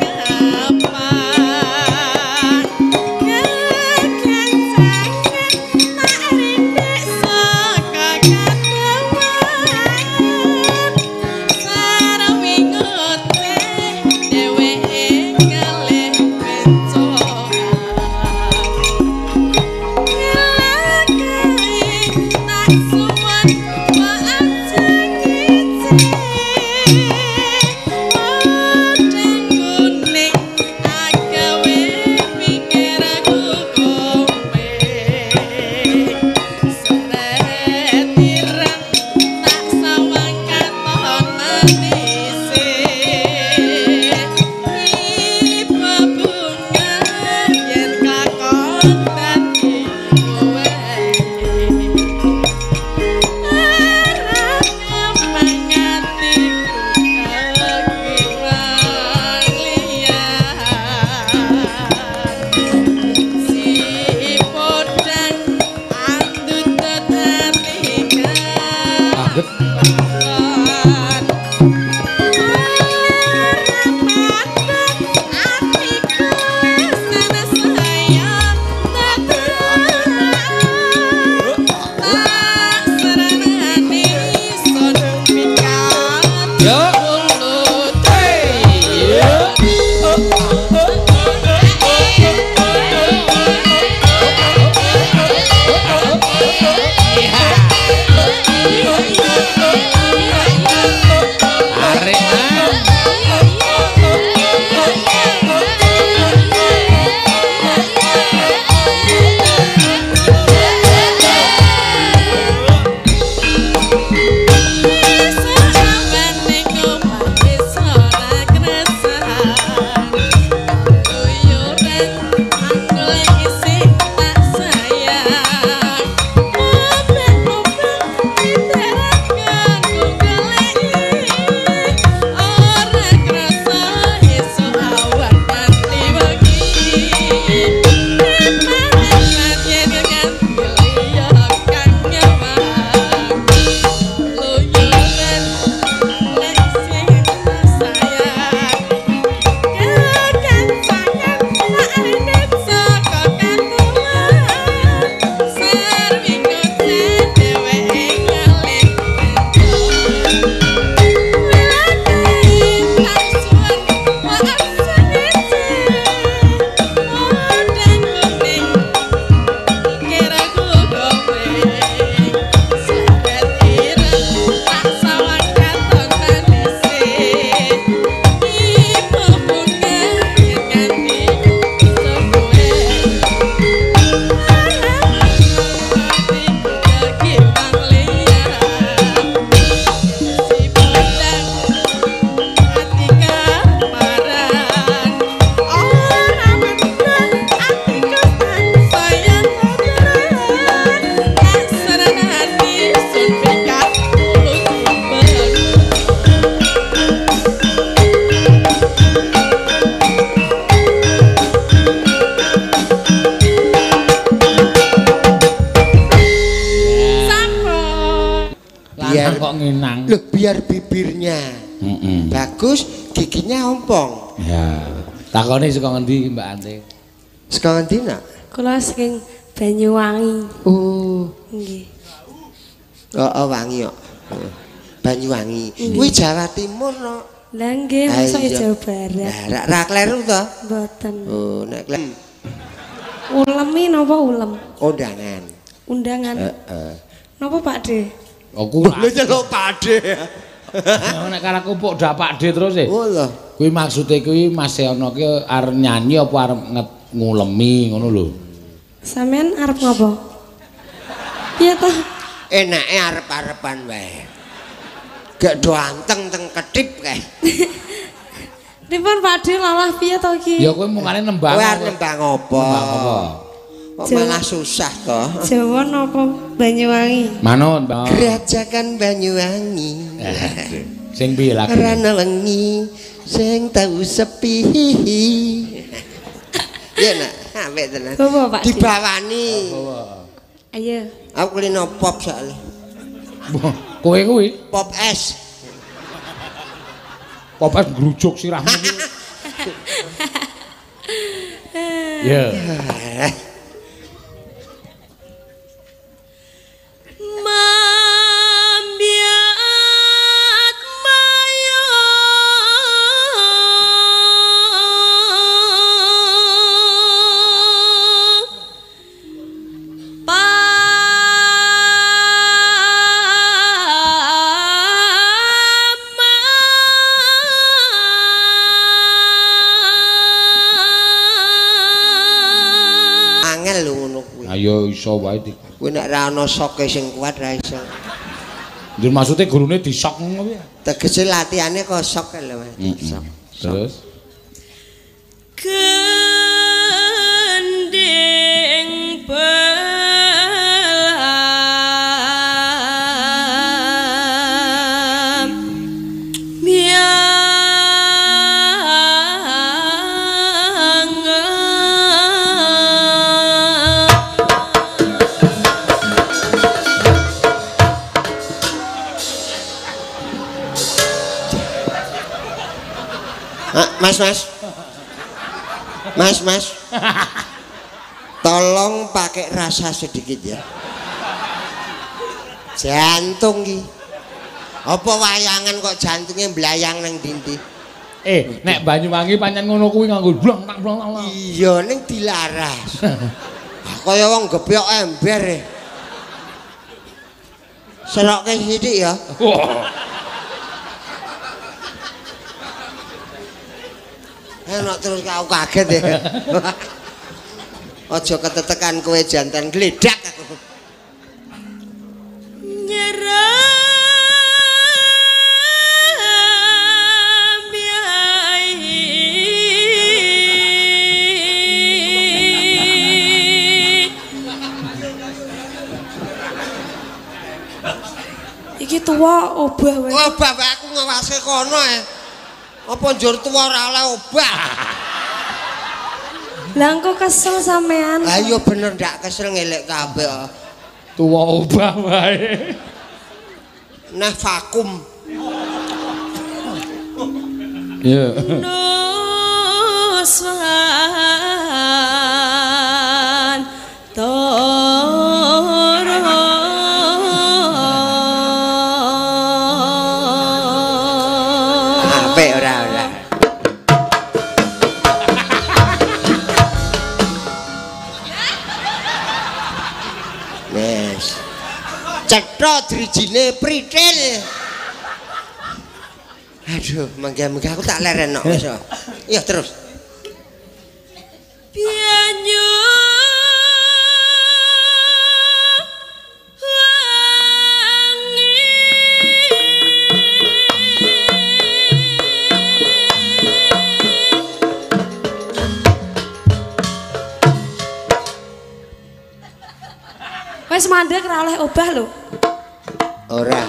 apang. Gagan sanget tak rintik saka kadewan. Sarawingote dheweke kalih bencokan. Tak suwan maaf jangkiti Odeng kuning agawe pikir aku kowe Seretiran tak sawang katon manise Iba bunga yen kakon dadi kowe Loh, biar bibirnya bagus, giginya ompong. Ya. Takone saka ngendi Mbak Ante? Saka ngendi nak? Kula saking Banyuwangi. Oh, Nggih. oh wangi kok. Banyuwangi. Kuwi Jawa Timur no. Lah nggih, mosok Jawa Barat. Lah ra kleru to? Mboten. Oh, nek kleru Ulemi napa ulem? kondangan. undangan. Napa Pak De? Aku lho nyeluk Pakde. nek karo aku pok dak Pakde terus e. Oh lho. Kuwi maksude kuwi Mas Seono ki arep nyanyi apa arep ngulemi ngono lho. Sampean arep ngopo? Piye to? Enake arep-arepan wae. Gak do anteng teng ketip kae. Pripun Pak De lalah piye to iki? Ya kowe mungane nembang. Kowe arep nembang apa? Kok malah susah to? Jawa napa Banyuwangi? Manut, Mbak. Gerajakan Banyuwangi. Sing piye lagi? Rana wengi sing tau sepi. Ya nak, apik tenan. Bawa Pak De. Dibawani. Ayo. Aku kulino pop soalnya. Kowe kuwi Pop es. popes ngrujuk sirahmu iki. Ya. Ayo iso wae iki. Kuwi nek ra ana soke sing kuat ra iso. Njur maksude gurune disok ngono piye? Tegese latihane kok sok lho, Mas. Sok. Terus Gending belam Mas. Tolong pakai rasa sedikit ya. Jantung ki. Apa wayangan kok jantungnya mblayang nang ndi-ndi? nek Banyuwangi pancen ngono kuwi nganggo blong tak blong. Iya ning dilaras. Kaya wong gepyok ember. Serokke sithik ya. Enak terus kau kaget ya. Aja ketetekan kowe jantan gledak aku. nyeram yai iki tuwa obah wae. Oh, bapak aku ngawase kono Apa njur tuwa ora oleh obah? Lah engko kesel sampean. Lah iya bener ndak kesel ngelek kabeh. Tuwa obah wae. Nah vakum. Ya. Nuswan Cetha drijine pritil. Aduh, mangga-mangga aku tak lerenok iso. Iya terus. Banyu wis mandek ora oleh obah lho. Ora.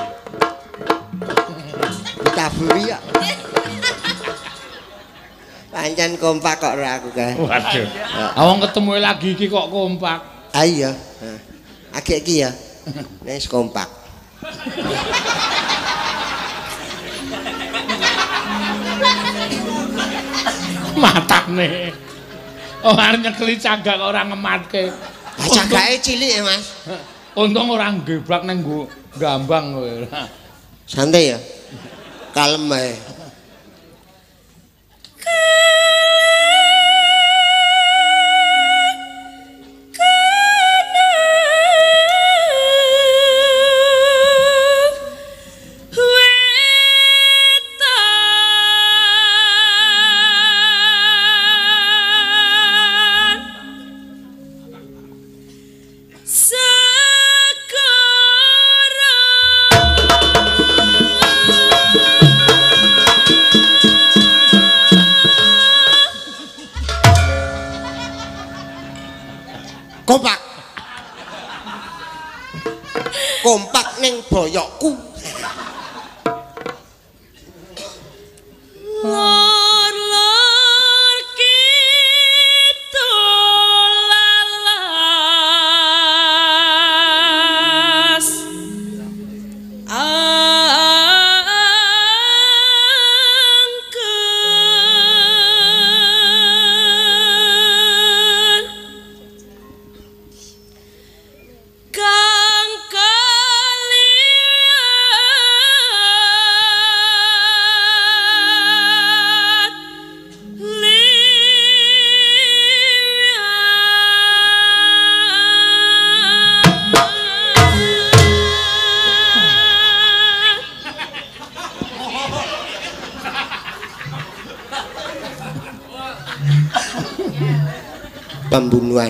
Taburi ya. Pancen kompak kok ora aku kae. Waduh. Awang ketemu lagi iki kok kompak. Ah iya. Agek iki ya. Wis kompak. Matane. Oh arep nyekeli cagak kok ora ngematke. Cagake cilik ya, Mas. Untung ora ngebrak nang nggo gambang kowe. Santai ya. Kalem ae. Kompak. Kompak ning boyokku. Lor kidul lalas angker kang kalian Pembunuhan.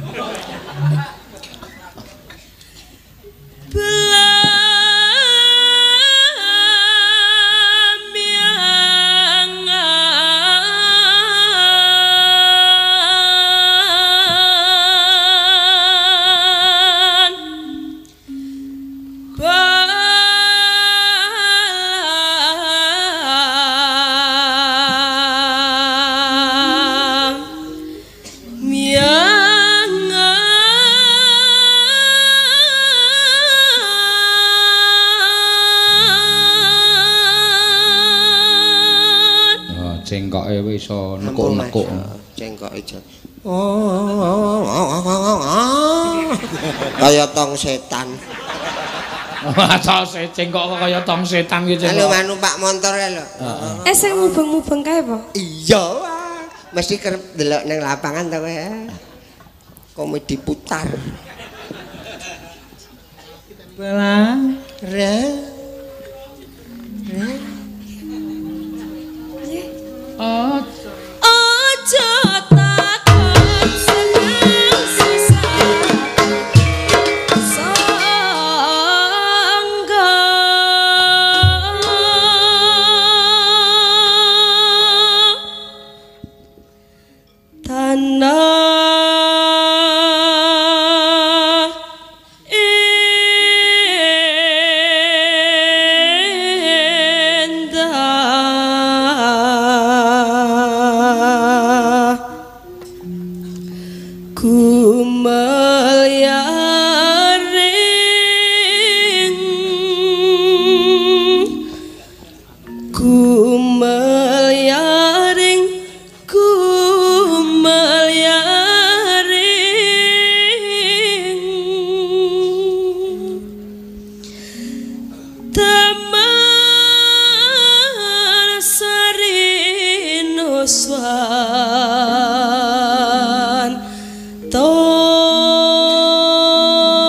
Cengkoke wis iso nekuk-nekuk. Cengkoke jan. Kaya tong setan. Masa cengkok kok kaya tong setan iki Halo cengkok. numpak motor lho. sing mubeng-mubeng kae apa? Iya. Mesti kerep delok ning lapangan ta kowe. Komedi putar. Bala. Oh, Aja takon seneng susah sangga tanah endah ku melyaring ku melyaring ku melyaring Taman Sari Nuswan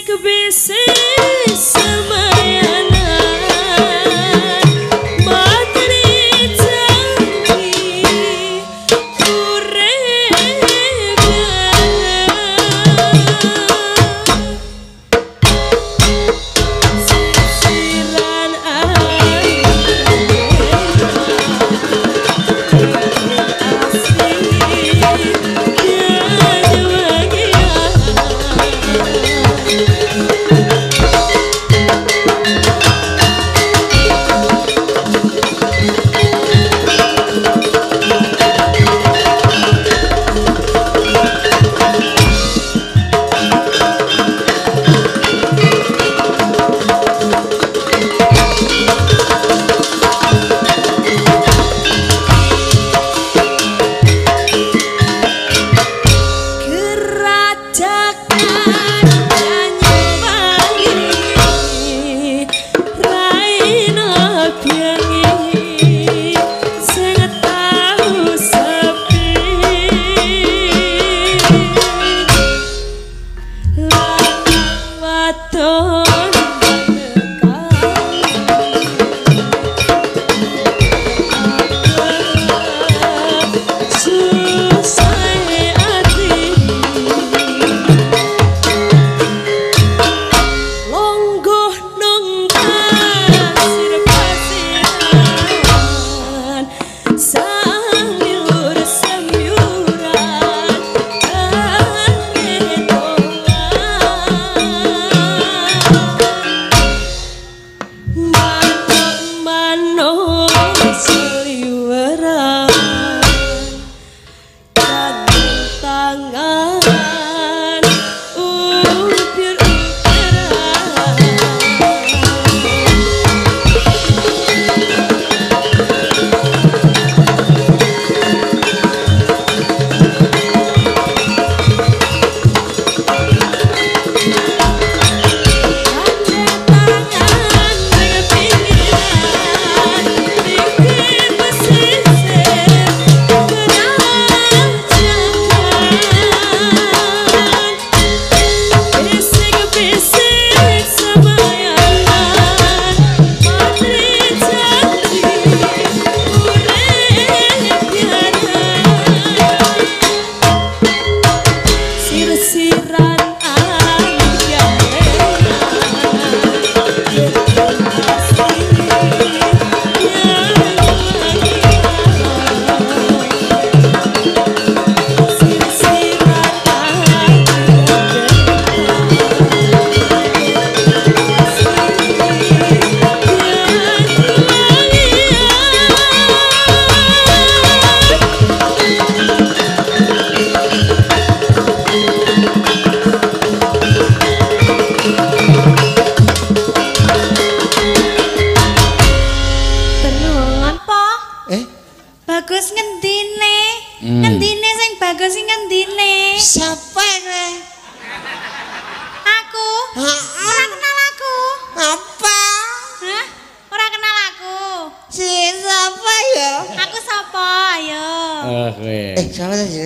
Siapa tadi?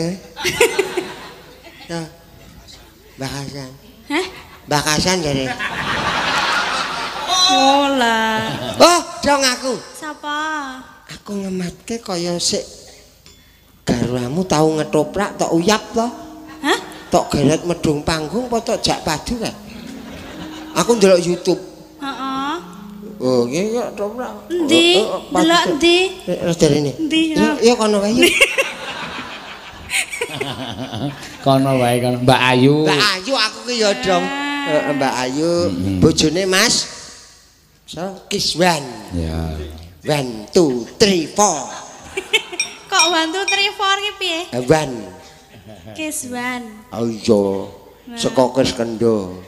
Tuh, Mbak Hasan. Hah? Mbak Hasan jadi. Oh lah. Oh, dong aku. Siapa? Aku ngematke kaya sik garwamu tahu ngetoprak tok uyap to. Hah? Tok geret medung panggung apa tok jak padu kae. Aku ndelok YouTube. Heeh. Oh, iya toprak. Endi? Delok endi? Derene. Endi? Ya kono wae. Kono wae kono. Mbak Ayu. Mbak Ayu aku ki ya dong. Mbak Ayu, bojone Mas Kiswan. Ya. 1 2 3 4. Kok 1 2 3 4 ki piye? Wan. Kiswan. Oh iya. Saka Kis Kendo.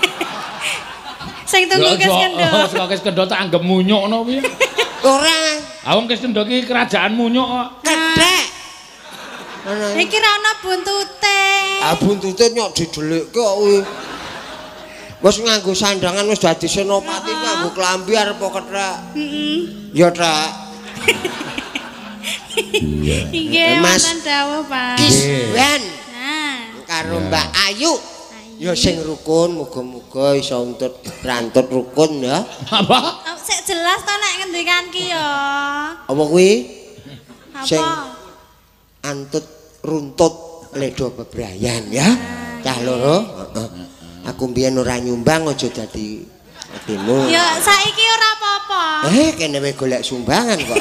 Sing tunggu Kis Kendo. Saka Kis Kendo tak anggap munyuk ngono piye? Ora. Awang Kis Kendo ki kerajaan munyuk kok. Kedhek. Iki ra ana buntute. Ah buntute nyok didelikke kok kuwi. Wis nganggo sandangan wis dadi senopati nganggo klambi arep kethek. Heeh. Ya, Trak. Nggih, Mas wonten dawuh, Pak. Kiswan Nah, karo Mbak Ayu. Ya sing rukun muga-muga iso untut rantut rukun ya. Apa? Sik jelas to nek ngendikan ki ya. Apa kuwi? Sing Apa? antut runtut ledo bebrayan ya. Cah loro, heeh. Aku mbiyen ora nyumbang aja dadi atimu. Ya saiki ora apa-apa. Kene wae golek sumbangan kok.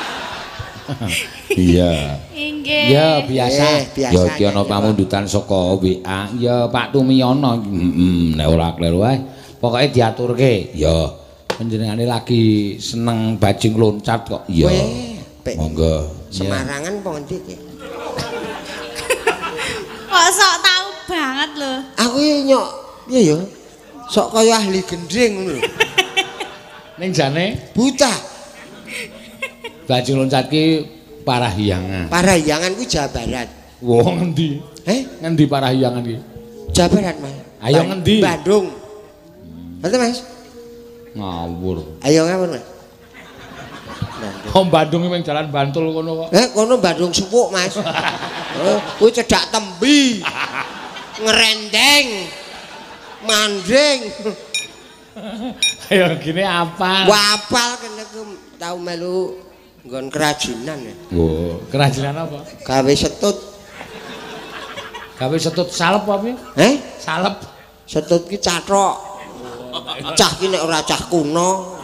Iya. Inggih. Ya biasa. Biasa. Ya iki ana pamundutan saka WA. Ya Pak Tumiyono. Nek ora kleru ae. Pokoke diaturke. Ya panjenengane lagi seneng bajing loncat kok. Ya. Monggo. Semarangan apa ngendi iki? Kok sok tahu banget lho. Aku nyok piye ya? Sok kaya ahli gendring ngono lho. Ning jane Buta. bajing loncat ki Parahyangan. Parahyangan kuwi Jawa Barat. Wah ngendi? Ngendi Parahyangan ki? Jawa Barat, Mas. Ayo ngendi? Bandung. Betul, Mas? Ngawur. Ayo ngawur, Mas. Bandung ning jalan Bantul kono kok. Kono Bandung Supuk, Mas. Kuwi cedak tembi. Ngerendeng. Mandring. Ayo gini apal. Wah, apal kene ku tau melu nggon kerajinan ya. Oh, kerajinan apa? Gawe setut. Gawe setut salep apa? Salep. Setut ki cathok. Cah ki nek ora cah kuno.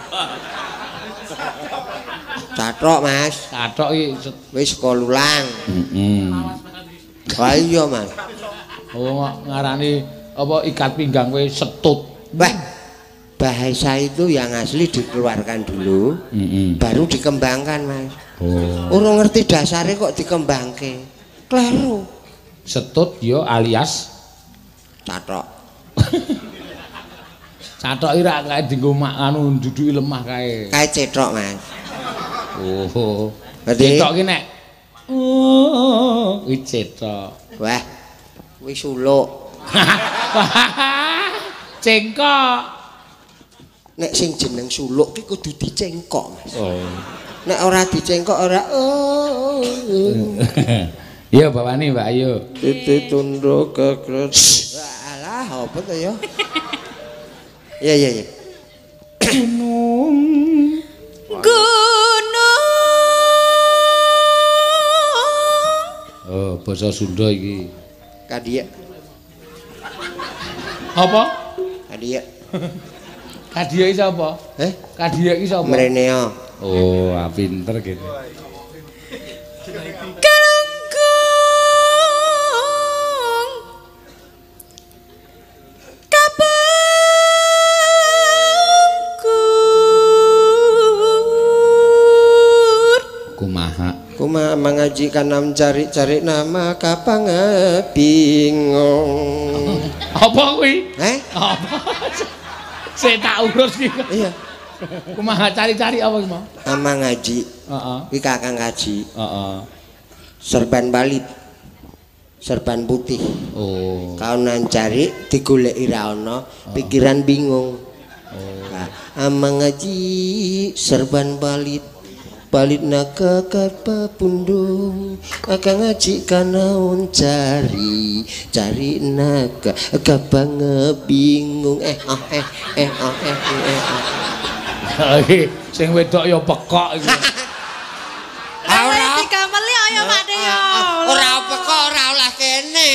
Cathok, Mas. Cathok iki wis sekolulang. Heeh. Wah iya, Mas. Oh, ngarani apa ikat pinggang kowe setut. Bahasa itu yang asli dikeluarkan dulu, baru dikembangkan, Mas. Oh. Urung ngerti dasarnya kok dikembangke. Kleru. Setut ya alias cathok. Cathok ira kae dienggo anu duduki lemah kae. Kae cetok, Mas. Oh. Berarti Cetok ki nek kuwi cetok. Wah. Kuwi suluk. Cengkok. Nek sing jeneng suluk ki kudu dicengkok, Mas. Oh. Nek ora dicengkok ora Iya, bapakne, Mbak Ayu. Titi tunduk kekret. Alah, apa to ya? Iya. Gunung. Oh, basa Sunda iki. Kadiek. Apa? Kadiek. Kadiek iki sapa? Kadiek iki sapa? Mreneo. Oh, pinter gitu. Kumaha mengaji kanam cari-cari nama kapang bingung. Apa kuwi? Apa? Saya tak urus iki. Iya. Kumaha cari-cari apa iki mau? Ama ngaji. Heeh. Iki kakang ngaji. Heeh. Serban balit. Serban putih. Oh. Kaunan cari digoleki ra ono, pikiran bingung. Nah, ama ngaji serban balit. Balit naga karpa pundung akan ngaji kanaon cari naga kabang bingung Sing wedok ya pekok iki. Ora digameli ya Pak De ya. Ora pekok ora olah kene.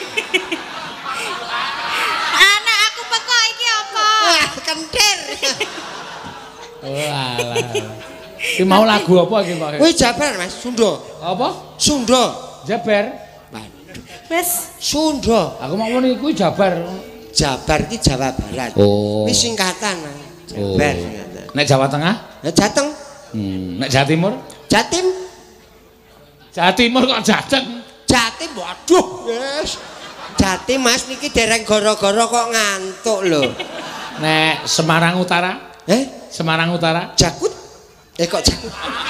Anak aku pekok iki apa? Kentir. Oh alah. Iki mau lagu apa iki, Pak? Kuwi Jabar, Mas, Sunda. Apa? Sunda. Jabar. Wis Sunda. Aku mau muni kuwi Jabar. Jabar iki Jawa Barat. Oh. Wis singkatan, Mas. Jabar singkatan. Nek Jawa Tengah? Nek Jateng. Nek Jawa Timur? Jatim. Jawa Timur kok Jateng? Jatim, waduh, wis. Jatim, Mas, niki dereng gara-gara kok ngantuk lho. Nek Semarang Utara? Semarang Utara? Jakut. Kok jakut.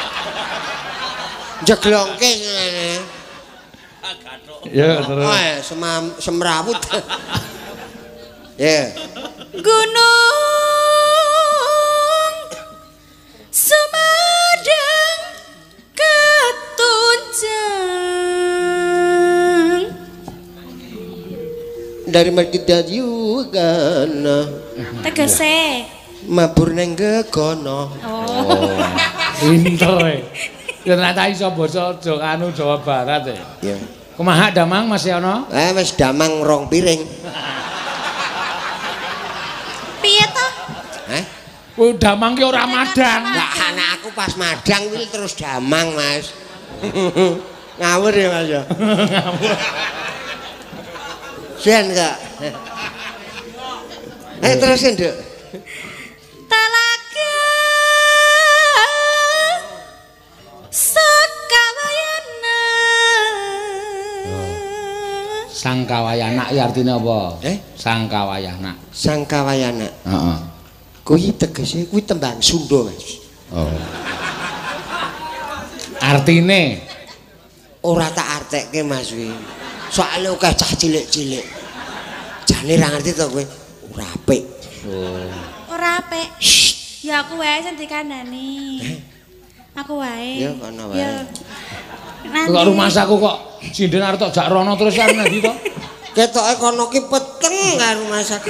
Jeglongke. Ya, terus. Oh, semrawut. Ya. Gunung Sumedang ketunjang dari kita juga Tegese. mabur neng gegono. Oh. Pinter e. Ya ternyata iso basa Jawa Barat e. Ya. Kumaha damang masih ana? Wis damang rong piring. Piye to? Hah? Kuwi damang ki ora madang. Lah anak aku pas madang kuwi terus damang, Mas. Ngawur ya, Mas ya. Ngawur. Sian enggak? Terusin, Duk. Talaga Sakawayana. Sangkawayana ya artinya apa? Sangkawayana. Sangkawayana. Heeh. Kuwi tegese kuwi tembang Sunda, Mas. Oh. Artine ora tak artekke, Mas kuwi. Soale akeh cah cilik-cilik. Jane ra ngerti to kowe. Ora apik. Oh. Ora apik. Ya aku wae sing dikandani. Aku wae. Ya kono wae. Ya. Kok rumah saku kok sinden arep tok jak rono terus kan ndi to? Ketoke kono ki peteng karo rumah sak.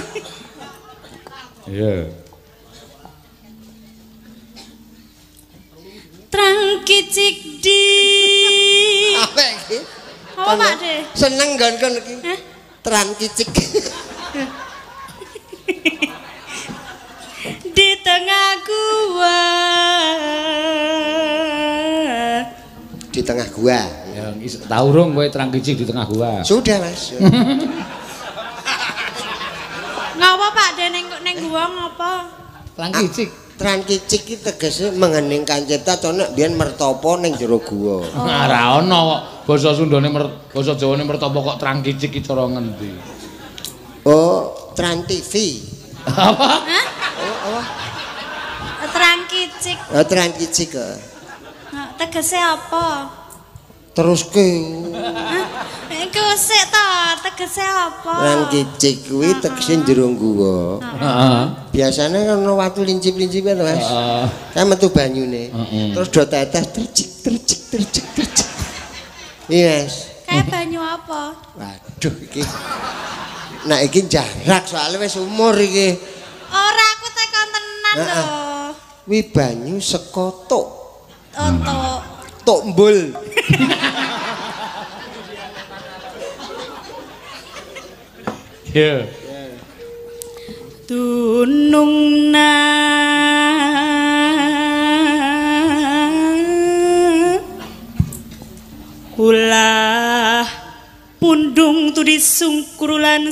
Iya. Trang kicik di. Apa iki? Apa Pak De? Seneng nggon iki. Trang kicik. Di tengah gua. Di tengah gua. Ya tau urung kowe trang kicik di tengah gua. Sudah, Mas. Ngapa Pak De ning gua ngapa? Trang kicik. Trang kicik iki tegese mengeningkan cipta to nek biyen mertapa ning jero gua. Ora ana kok basa Sundane basa Jawane mertapa kok trang kicik iki cara ngendi? Oh, Trans TV. Apa? Hah? Oh, apa? Trang kicik. Oh, Trans kicik kok. Tegese apa? Terus ke Iku sik to, tegese apa? Trans kicik kuwi tegese jero gua. Heeh. Biasane kan ono watu lincip-lincip kan, Mas. Heeh. Kan metu banyune. Terus do tetes tercik. Iya, Mas. Kayak banyu apa? Waduh iki. Nah iki jarak soalnya wis umur iki. Ora aku tekon tenan lho. Kuwi banyu saka tok. Untuk Tok mbul. Ya. tunungna ulah pundung tu disungkurulan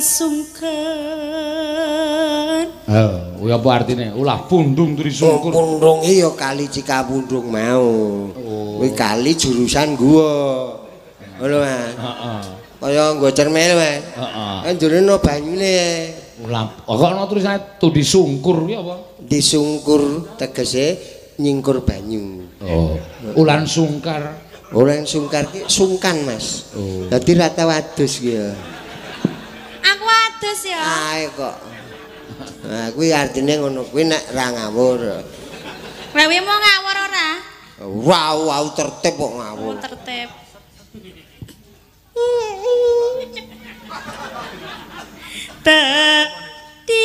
sungken. Kuwi apa artine? Ulah pundung turi sungkur. Pundung iya kali Cikapundung mau. Kuwi kali jurusan gua. Ngono, Mas. Heeh. Kaya nggo cermel, Mas. Heeh. Kan durene banyune. Ulah kok ana tulisane tu disungkur kuwi apa? Disungkur tegese nyingkur banyu. Oh. Ulan sungkar. Orang sungkar ki sungkan, Mas. Oh. Dadi rata wadus ki ya. Aku adus ya. Ae kok. Nah, kuwi artine ngono kuwi nek ra ngawur. Lah wi mau ngawur ora? Wow, tertib kok ngawur. Tertib. Tadi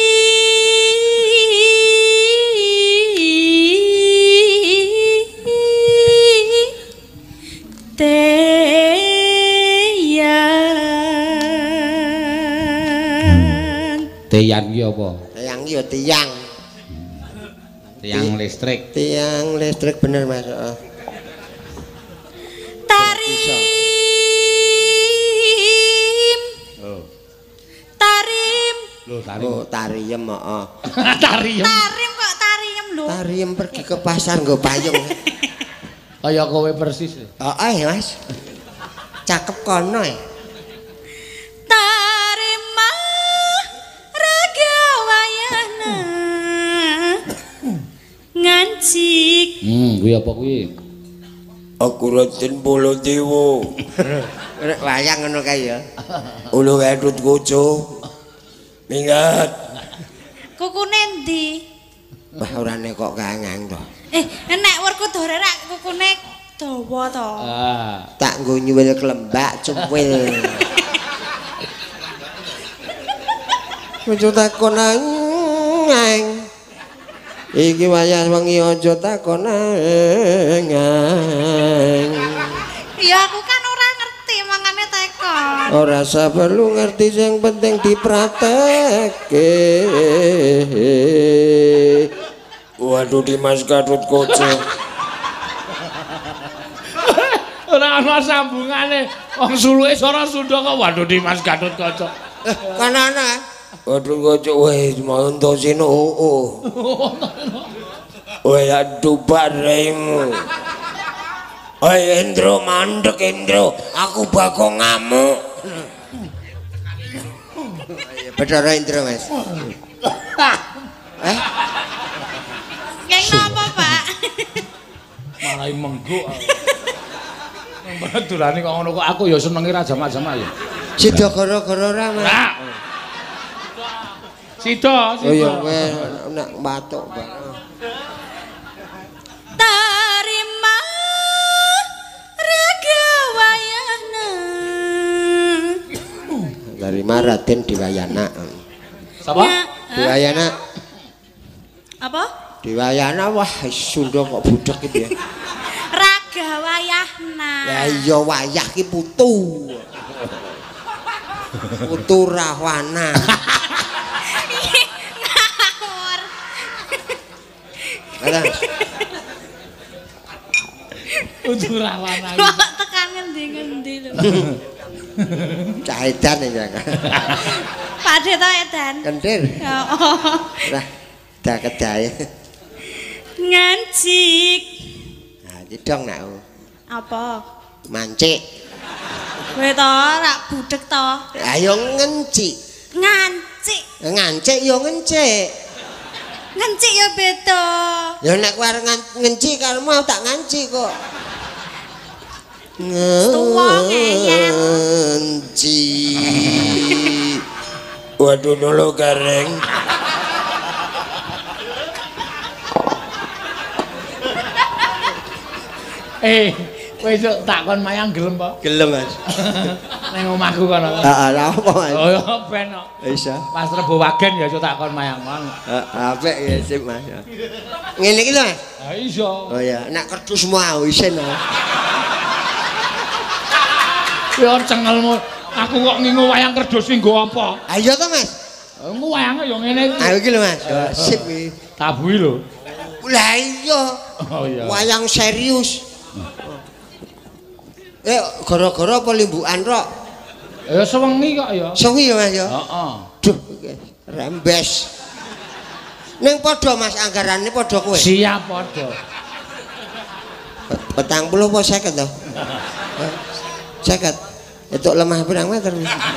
Teyan ki apa? Tiang ki ya tiang. Tiang listrik. Tiang listrik bener, Mas. tarim. Oh. Tarim. Lho, tarim. Oh, tariem, heeh. Tariem. Tarim kok tariem lho. Tariem pergi ke pasar nggo payung. Kaya kowe persis. Heeh, Mas. Cakep kono ya. Tarima ragawayana ngancik. Kuwi apa kuwi? Aku Raden Baladewa. Rek wayang ngono kae ya. Ulu wedhut koco. Minggat. Kukune ndi? Wah orane kok kangang to. Nek Werkudara rak kukune dawa to. Tak nggo nyuwil klembak cuwil. Aja takon nang. Iki wayah wengi aja takon nang. Ya aku kan ora ngerti mangane tekon. Ora usah perlu ngerti sing penting dipratekke. Waduh Dimas Gatotkaca. Ora ana sambungane. Wong suluke Sora Sunda kok waduh Dimas Gatotkaca. Kan ana. Waduh kaca wis montosino oo. Weh aduh baremu. Oi Endro mandek Endro, aku bakal ngamuk. Bedara Endro Mas. Keng napa, Pak? Malah mengguk. Badulane kok ngono kok aku ya senengi ra jamak-jamak ya. Sida gara-gara ra Mas. Sida. Oh ya weh nek batuk, Pak. Tarima raga wayahna. Tarima Raden Diwayana. Sapa? Diwayana. Apa? Diwayana wah Sunda kok budek gitu ya. Raga wayahna. Ya iya wayah ki putu. Putu Rahwana. Ngawur. Ada. Putu Rahwana. Kok tekan ngendi-ngendi lho. Cah edan ya. Pakde to edan. Kendir. Ya. Lah dah kedai. Ngancik. Nah, iki dong nak. Apa? Mancik. Kowe to rak budek to. Ayo ngencik. Ngancik. Ngancik yo ngencik. Ngancik ya beda. Ya nek kowe arep ngencik karo mau tak ngancik kok. Tuwa ngeyel. Ngencik. Waduh nolo gareng. Kowe isuk takon mayang gelem apa? Gelem Mas. Ning omahku kono. Heeh, lha apa Mas? Oh ya ben kok. Bisa. Pas Rebo Wagen ya isuk takon mayang kon. Apik ya sip Mas. Ngene iki lho Mas. Ha iso. Oh ya, nek kerdus mau isin. Ya cengelmu. Aku kok ngingu wayang kerdus ning nggo apa? Ayo to Mas. Engko wayange ya ngene iki. Ayo iki lho Mas. Sip iki. Tabuhi lho. Lah iya. Oh iya. Wayang serius. Gara-gara apa limbukan rok? Ya sewengi kok ya. Sewi ya Mas ya. Heeh. Duh, rembes. Ning padha Mas anggarane padha kowe. Siap padha. 40 apa 50 to? 50. Itu lemah pirang meter.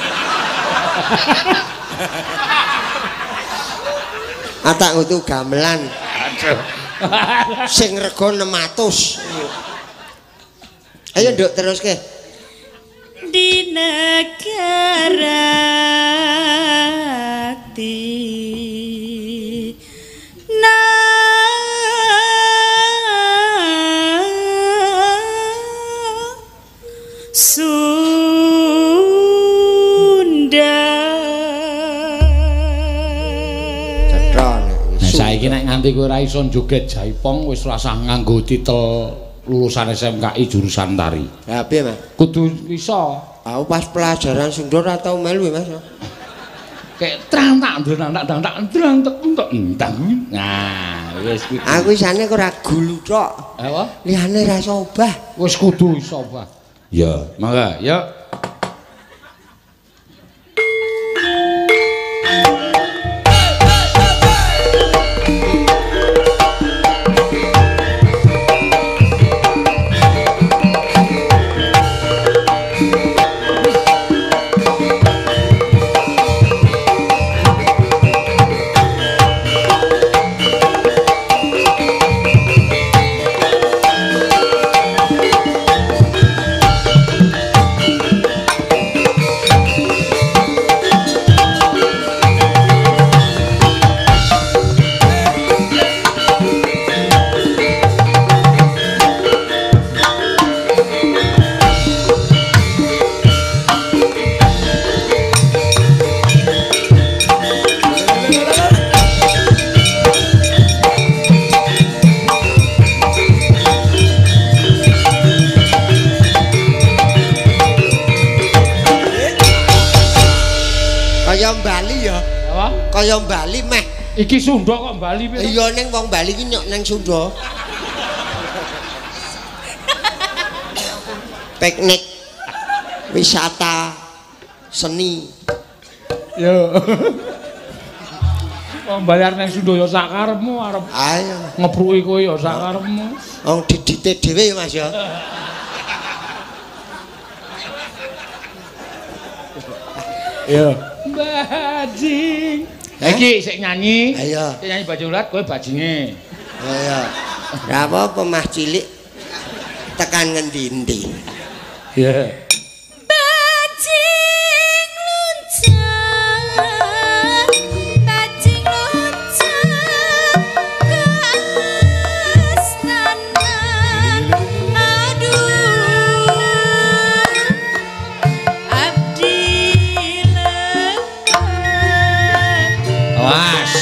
Atak ngutu gamelan. Aduh. Sing rega 600. Ayo nduk teruske. Di negara akti Sunda. Saiki nek nganti kowe ora iso joget jaipong wis rasah nganggo titel lulusan SMKI jurusan tari. Ha piye Mas? Kudu iso. Aku pas pelajaran Sunda ora tau melu Mas. Kayak trang tak ndang tak ndang. Nah, wis kuwi. Aku isane ora gulu tok. Apa? Liyane ra iso obah. Wis kudu iso, Pak. Ya, mangga, ya. kaya Bali meh. Iki Sunda kok Bali piye? Iya ning wong Bali iki nyok ning Sunda. Piknik wisata seni. Yo. Wong bayar nang Sunda ya sak karepmu arep. Ayo Ngepruki kowe ya sak karepmu. wong didite dhewe ya Mas ya. Yo. Bajing. Iki sik nyanyi. Ayo. Sik nyanyi bajing ulat kowe bajinge. Ayo. Ra apa mah cilik tekan ngendi-endi. Ya. Bajing luncang, bajing luncang ke astana. Aduh, abdi lekat. Awas.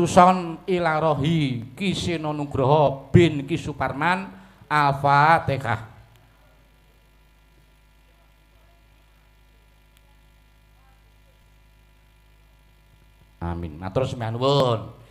Atuson ilarohi Ki Seno Nugroho bin Ki Suparman. Al-Fatihah. Amin. Matur sembah nuwun.